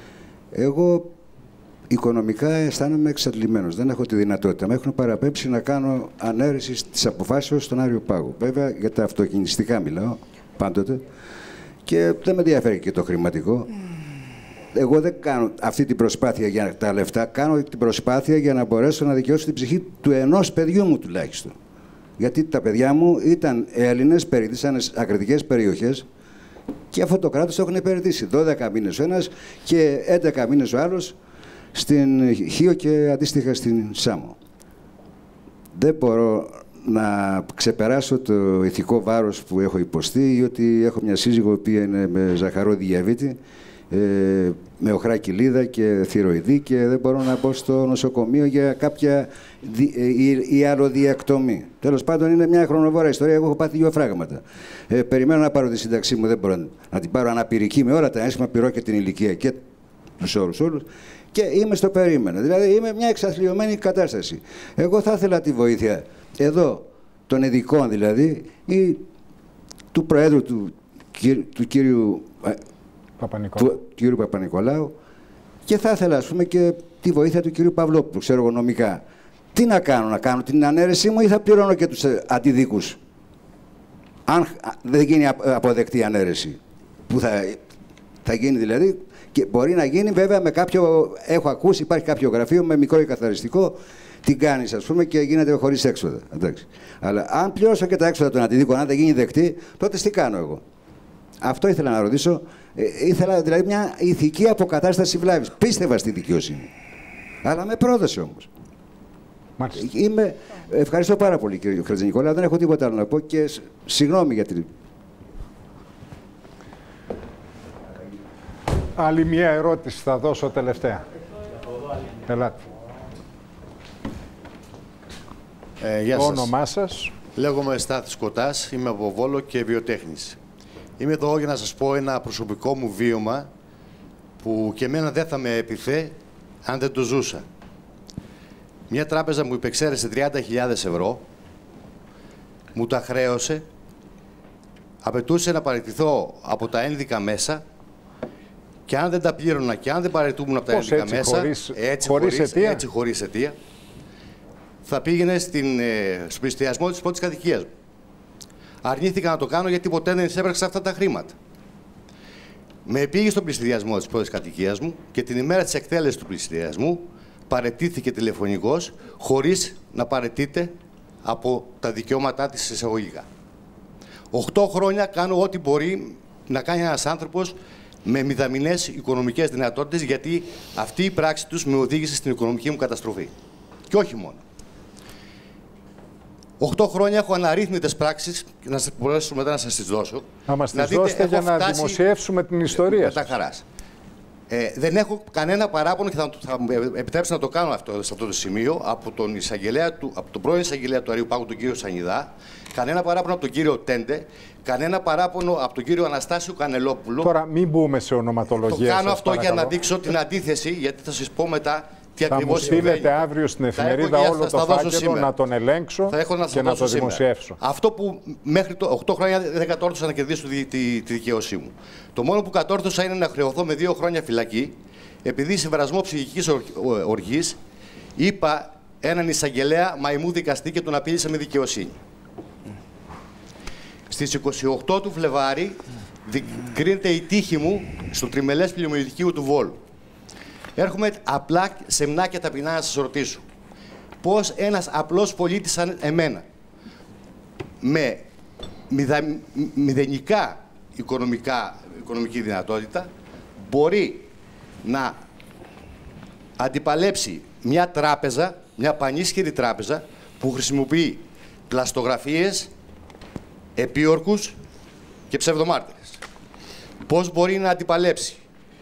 Εγώ οικονομικά αισθάνομαι εξαντλημένος. Δεν έχω τη δυνατότητα. Με έχουν παραπέμψει να κάνω ανέρεση της αποφάσεως στον Άριο Πάγο. Βέβαια, για τα αυτοκινηστικά μιλάω πάντοτε και δεν με ενδιαφέρει και το χρηματικό. Εγώ δεν κάνω αυτή την προσπάθεια για τα λεφτά. Κάνω την προσπάθεια για να μπορέσω να δικαιώσω την ψυχή του ενός παιδιού μου τουλάχιστον. Γιατί τα παιδιά μου ήταν Έλληνες, περιτήσαν σε ακριτικές περιοχές και αυτό το κράτος το έχουν υπηρετήσει. δώδεκα μήνες ο ένας και έντεκα μήνες ο άλλος στην Χίο και αντίστοιχα στην Σάμο. Δεν μπορώ να ξεπεράσω το ηθικό βάρος που έχω υποστεί ή ότι έχω μια σύζυγο η οποία είναι με ζαχαρό διαβήτη, ε, με οχρά κοιλίδα και θηροειδή και δεν μπορώ να μπω στο νοσοκομείο για κάποια ιαλοδιακτομή. Τέλος πάντων, είναι μια χρονοβόρα ιστορία. Εγώ έχω πάθει δύο φράγματα. Ε, περιμένω να πάρω τη σύνταξή μου, δεν μπορώ να την πάρω αναπηρική με όλα τα έσχημα, πυρώ και την ηλικία και τους όρους όλους. Και είμαι στο περίμενο. Δηλαδή, είμαι μια εξαθλιωμένη κατάσταση. Εγώ θα ήθελα τη βοήθεια εδώ των ειδικών δηλαδή ή του Προέδρου του, του κύριου Παπα-Νικολάου. του κύριου Παπα-Νικολάου και θα ήθελα, ας πούμε, και τη βοήθεια του κύριου Παυλόπουλου, ξέρω εγώ νομικά. Τι να κάνω, να κάνω την ανέρεσή μου ή θα πληρώνω και τους αντιδίκους. Αν δεν γίνει αποδεκτή ανέρεση, που θα, θα γίνει δηλαδή, και μπορεί να γίνει βέβαια με κάποιο, έχω ακούσει, υπάρχει κάποιο γραφείο με μικρό καθαριστικό, την κάνεις ας πούμε και γίνεται χωρίς έξοδα. Εντάξει. Αλλά αν πληρώσω και τα έξοδα των αντιδίκων, αν δεν γίνει δεκτή, τότε τι κάνω εγώ. Αυτό ήθελα να ρωτήσω. Ε, ήθελα δηλαδή μια ηθική αποκατάσταση βλάβης. Πίστευα στη δικαιοσύνη. Αλλά με πρόδωσε όμως. Είμαι... Ευχαριστώ πάρα πολύ κύριε Χατζηνικολάου. Δεν έχω τίποτα άλλο να πω και συγγνώμη για την... Άλλη μια ερώτηση θα δώσω τελευταία. Ελάτε. Ε, γεια το σας. όνομά σας. Λέγομαι Στάθης Κοτάς, είμαι από Βόλο και βιοτέχνης. Είμαι εδώ για να σας πω ένα προσωπικό μου βίωμα που και εμένα δεν θα με επιφέ αν δεν το ζούσα. Μια τράπεζα μου υπεξαίρεσε τριάντα χιλιάδες ευρώ, μου τα χρέωσε, απαιτούσε να παραιτηθώ από τα ένδικα μέσα και αν δεν τα πλήρωνα και αν δεν παραιτούμουν από τα Πώς, ένδικα έτσι, μέσα, χωρίς, έτσι, χωρίς, χωρίς, αιτία. έτσι χωρίς αιτία, θα πήγαινε στην, ε, στον πληστηριασμό της πρώτης κατοικίας μου. Αρνήθηκα να το κάνω γιατί ποτέ δεν εισέπραξα αυτά τα χρήματα. Με πήγε στον πληστηριασμό της πρώτης κατοικίας μου και την ημέρα της εκτέλεσης του πληστηριασμού παραιτήθηκε τηλεφωνικώς χωρίς να παραιτείται από τα δικαιώματά της εισαγωγικά. Οχτώ χρόνια κάνω ό,τι μπορεί να κάνει ένας άνθρωπος με μηδαμινές οικονομικές δυνατότητες, γιατί αυτή η πράξη τους με οδήγησε στην οικονομική μου καταστροφή. Και όχι μόνο. Οχτώ χρόνια έχω αναρρύθμιτες πράξεις και να σας μπορέσω μετά να σας τις δώσω. Να μας τις δώσετε για να φτάσει... δημοσιεύσουμε την ιστορία με τα χαράς. Ε, δεν έχω κανένα παράπονο και θα, θα μου επιτρέψω να το κάνω αυτό, σε αυτό το σημείο από τον, του, από τον πρώην εισαγγελέα του Αρείου Πάγου, τον κύριο Σανιδά, κανένα παράπονο από τον κύριο Τέντε, κανένα παράπονο από τον κύριο Αναστάσιο Κανελόπουλο. Τώρα μην μπούμε σε ονοματολογία. Το κάνω σας, αυτό παρακαλώ. για να δείξω την αντίθεση, γιατί θα σας πω μετά τι θα ακριβώς μου στείλετε συμβαίνει. αύριο στην Θα εφημερίδα έχω και όλο θα το στα δώσω φάκελο σήμερα. να τον ελέγξω Θα έχω να και να το δημοσιεύσω. Αυτό που μέχρι το οκτώ χρόνια δεν κατόρθωσα να κερδίσω τη, τη, τη δικαίωσή μου. Το μόνο που κατόρθωσα είναι να χρεωθώ με δύο χρόνια φυλακή, επειδή σε βρασμό ψυχικής οργής είπα έναν εισαγγελέα μαϊμού δικαστή και τον απείλησα με δικαιοσύνη. Στις είκοσι οκτώ του Φλεβάρι κρίνεται η τύχη μου στο τριμελές πλημμυρικού του Βόλου. Έρχομαι απλά σεμνά και ταπεινά να σας ρωτήσω. Πώς ένας απλός πολίτης σαν εμένα, με μηδα, μηδενικά οικονομικά, οικονομική δυνατότητα, μπορεί να αντιπαλέψει μια τράπεζα, μια πανίσχυρη τράπεζα, που χρησιμοποιεί πλαστογραφίες, επίορκους και ψευδομάρτυρες. Πώς μπορεί να αντιπαλέψει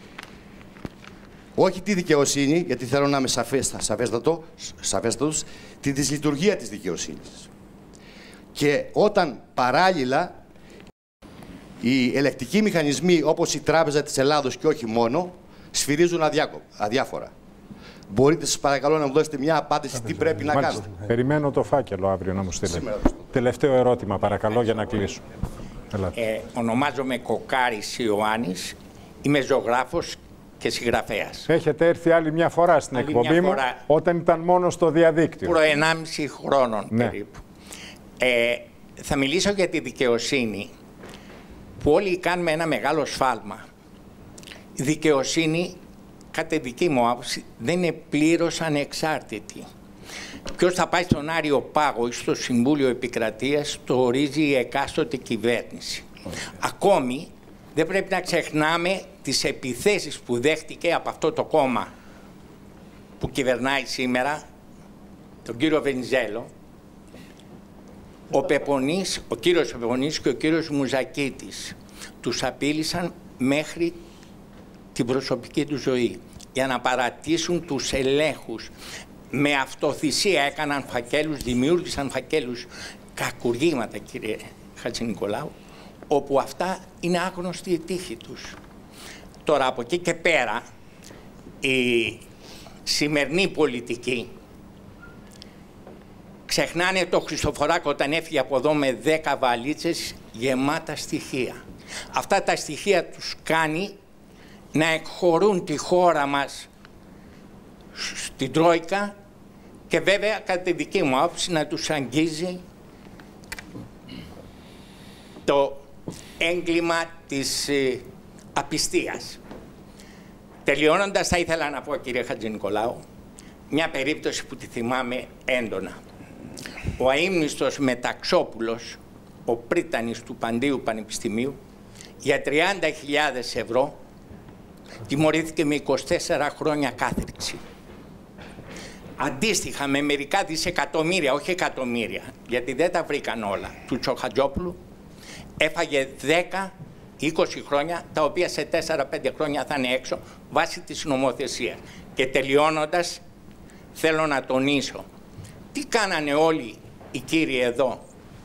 όχι τη δικαιοσύνη, γιατί θέλω να είμαι σαφέστατο, σαφέστατος, τη δυσλειτουργία της δικαιοσύνης. Και όταν παράλληλα οι ελεκτικοί μηχανισμοί όπως η Τράπεζα της Ελλάδος και όχι μόνο σφυρίζουν αδιάφορα. Μπορείτε σας παρακαλώ να μου δώσετε μια απάντηση τι πρέπει να Μάλιστα. κάνετε. Περιμένω το φάκελο αύριο να μου στείλετε. Τελευταίο ερώτημα παρακαλώ για να κλείσω. Ε, ονομάζομαι Κοκάρης Ιωάννης, είμαι ζωγράφος και συγγραφέας. Έχετε έρθει άλλη μια φορά στην άλλη εκπομπή μια μου, φορά, όταν ήταν μόνο στο διαδίκτυο. προ ενάμιση χρόνων ναι. περίπου. Ε, θα μιλήσω για τη δικαιοσύνη, που όλοι κάνουμε ένα μεγάλο σφάλμα. Η δικαιοσύνη, κατά δική μου άποψη, δεν είναι πλήρως ανεξάρτητη. Ποιος θα πάει στον Άριο Πάγο ή στο Συμβούλιο Επικρατείας, το ορίζει η εκάστοτε κυβέρνηση. Ακόμη, δεν πρέπει να ξεχνάμε τις επιθέσεις που δέχτηκε από αυτό το κόμμα που κυβερνάει σήμερα, τον κύριο Βενιζέλο, ο Πεπονής, ο κύριος Πεπονής και ο κύριος Μουζακίτης. Τους απείλησαν μέχρι την προσωπική του ζωή για να παρατήσουν τους ελέγχους. Με αυτοθυσία έκαναν φακέλους, δημιούργησαν φακέλους, κακουργήματα, κύριε Χατζηνικολάου, όπου αυτά είναι άγνωστη η τύχη τους. Τώρα από εκεί και πέρα η σημερινή πολιτική ξεχνάνε το Χριστοφοράκο όταν έφυγε από εδώ με δέκα βαλίτσες γεμάτα στοιχεία. Αυτά τα στοιχεία τους κάνει να εκχωρούν τη χώρα μας στην Τρόικα και βέβαια κατά τη δική μου άποψη να τους αγγίζει το έγκλημα της ε, απιστίας. Τελειώνοντας θα ήθελα να πω, κύριε Χατζηνικολάου, μια περίπτωση που τη θυμάμαι έντονα. Ο αείμνηστος Μεταξόπουλος, ο πρίτανης του Παντίου Πανεπιστημίου, για τριάντα χιλιάδες ευρώ τιμωρήθηκε με είκοσι τέσσερα χρόνια κάθριξη. Αντίστοιχα με μερικά δισεκατομμύρια, όχι εκατομμύρια, γιατί δεν τα βρήκαν όλα, του Τσοχατζόπουλου, έφαγε δέκα είκοσι χρόνια, τα οποία σε τέσσερα πέντε χρόνια θα είναι έξω βάσει της νομοθεσίας. Και τελειώνοντας, θέλω να τονίσω, τι κάνανε όλοι οι κύριοι εδώ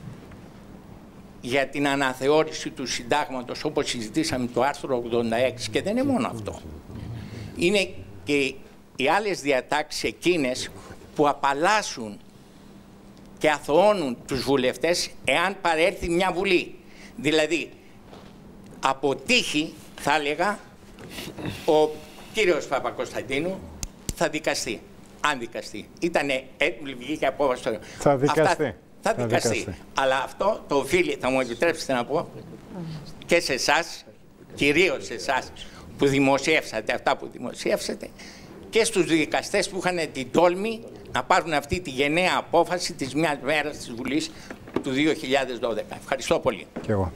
για την αναθεώρηση του συντάγματος, όπως συζητήσαμε το άρθρο ογδόντα έξι, και δεν είναι μόνο αυτό. Είναι και οι άλλες διατάξεις εκείνες που απαλλάσσουν και αθωώνουν τους βουλευτές εάν παρέλθει μια βουλή. Δηλαδή, από τύχη, θα έλεγα, ο κύριος Παπακοσταντίνου θα δικαστεί. Αν δικαστεί. Ήτανε έτοιμη, βγήκε απόφαση. Θα δικαστεί. Αυτά, θα, θα δικαστεί. δικαστεί. Αλλά αυτό το οφείλει, θα μου επιτρέψετε να πω, και σε εσάς, κυρίως σε εσάς που δημοσιεύσατε αυτά που δημοσιεύσατε, και στους δικαστές που είχαν την τόλμη να πάρουν αυτή τη γενναία απόφαση της μιας μέρας της Βουλής του δύο χιλιάδες δώδεκα. Ευχαριστώ πολύ. Και εγώ.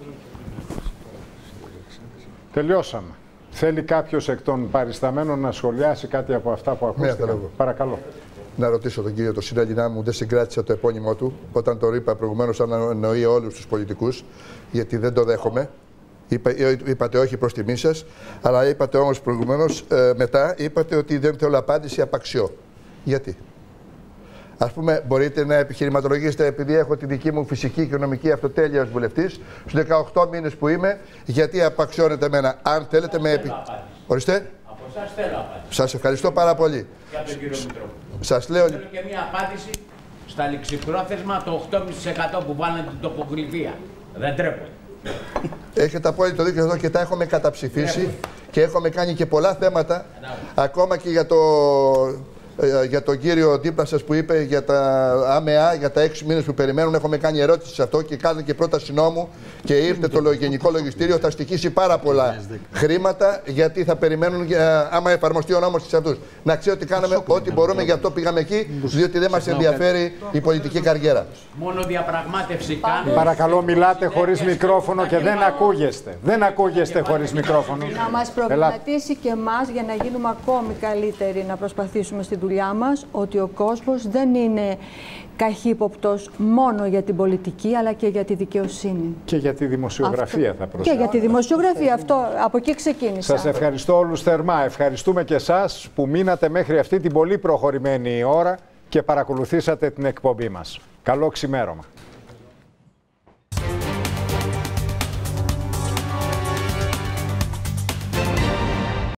Τελειώσαμε. Θέλει κάποιος εκ των παρισταμένων να σχολιάσει κάτι από αυτά που ακούστηκαν? Παρακαλώ. Να ρωτήσω τον κύριο, το συνέλληνά μου δεν συγκράτησα το επώνυμό του όταν το είπα προηγουμένως, αν εννοεί όλους τους πολιτικούς, γιατί δεν το δέχομαι. Είπα, είπατε όχι προς τιμή σας, αλλά είπατε όμως προηγουμένως, ε, μετά είπατε ότι δεν θέλω απάντηση, απαξιώ. Γιατί? Ας πούμε, μπορείτε να επιχειρηματολογήσετε, επειδή έχω τη δική μου φυσική και νομική αυτοτέλεια ως βουλευτής, στους δεκαοκτώ μήνες που είμαι, γιατί απαξιώνετε εμένα? Αν θέλετε με επι... Ορίστε. Σας θέλω απάντηση. Σας ευχαριστώ πάρα πολύ. Για τον κύριο Μητρόπουλο. Σας λέω... Θέλω και μια απάντηση στα ληξιπρόθεσμα το οκτώ κόμμα πέντε τοις εκατό που βάλανε την τοπογλυφία. Δεν τρέπονται. Έχετε απόλυτο δίκιο εδώ και τα έχουμε καταψηφίσει και έχουμε κάνει και πολλά θέματα, ακόμα και για, το, για τον κύριο δίπλα σας που είπε για τα ΑΜΕΑ, για τα έξι μήνες που περιμένουν. Έχουμε κάνει ερώτηση σε αυτό και κάνετε και πρόταση νόμου και ήρθε το Γενικό Λογιστήριο. Θα στοιχήσει πάρα πολλά χρήματα γιατί θα περιμένουν άμα εφαρμοστεί ο νόμος σε αυτούς. Να ξέρω ότι κάναμε ό,τι μπορούμε, γι' αυτό πήγαμε εκεί, διότι δεν μας ενδιαφέρει η πολιτική καριέρα. Μόνο διαπραγμάτευση κάνουμε. Παρακαλώ, μιλάτε χωρίς μικρόφωνο και δεν ακούγεστε. Δεν ακούγεστε χωρίς μικρόφωνο. Να μας προβληματίσει και εμάς για να γίνουμε ακόμη καλύτεροι, να προσπαθήσουμε στη δουλειά μας, ότι ο κόσμος δεν είναι καχύποπτος μόνο για την πολιτική, αλλά και για τη δικαιοσύνη. Και για τη δημοσιογραφία αυτό θα προσθέσω. Και για τη δημοσιογραφία, αυτό, από εκεί ξεκίνησα. Σας ευχαριστώ όλους θερμά. Ευχαριστούμε και εσάς που μείνατε μέχρι αυτή την πολύ προχωρημένη ώρα και παρακολουθήσατε την εκπομπή μας. Καλό ξημέρωμα.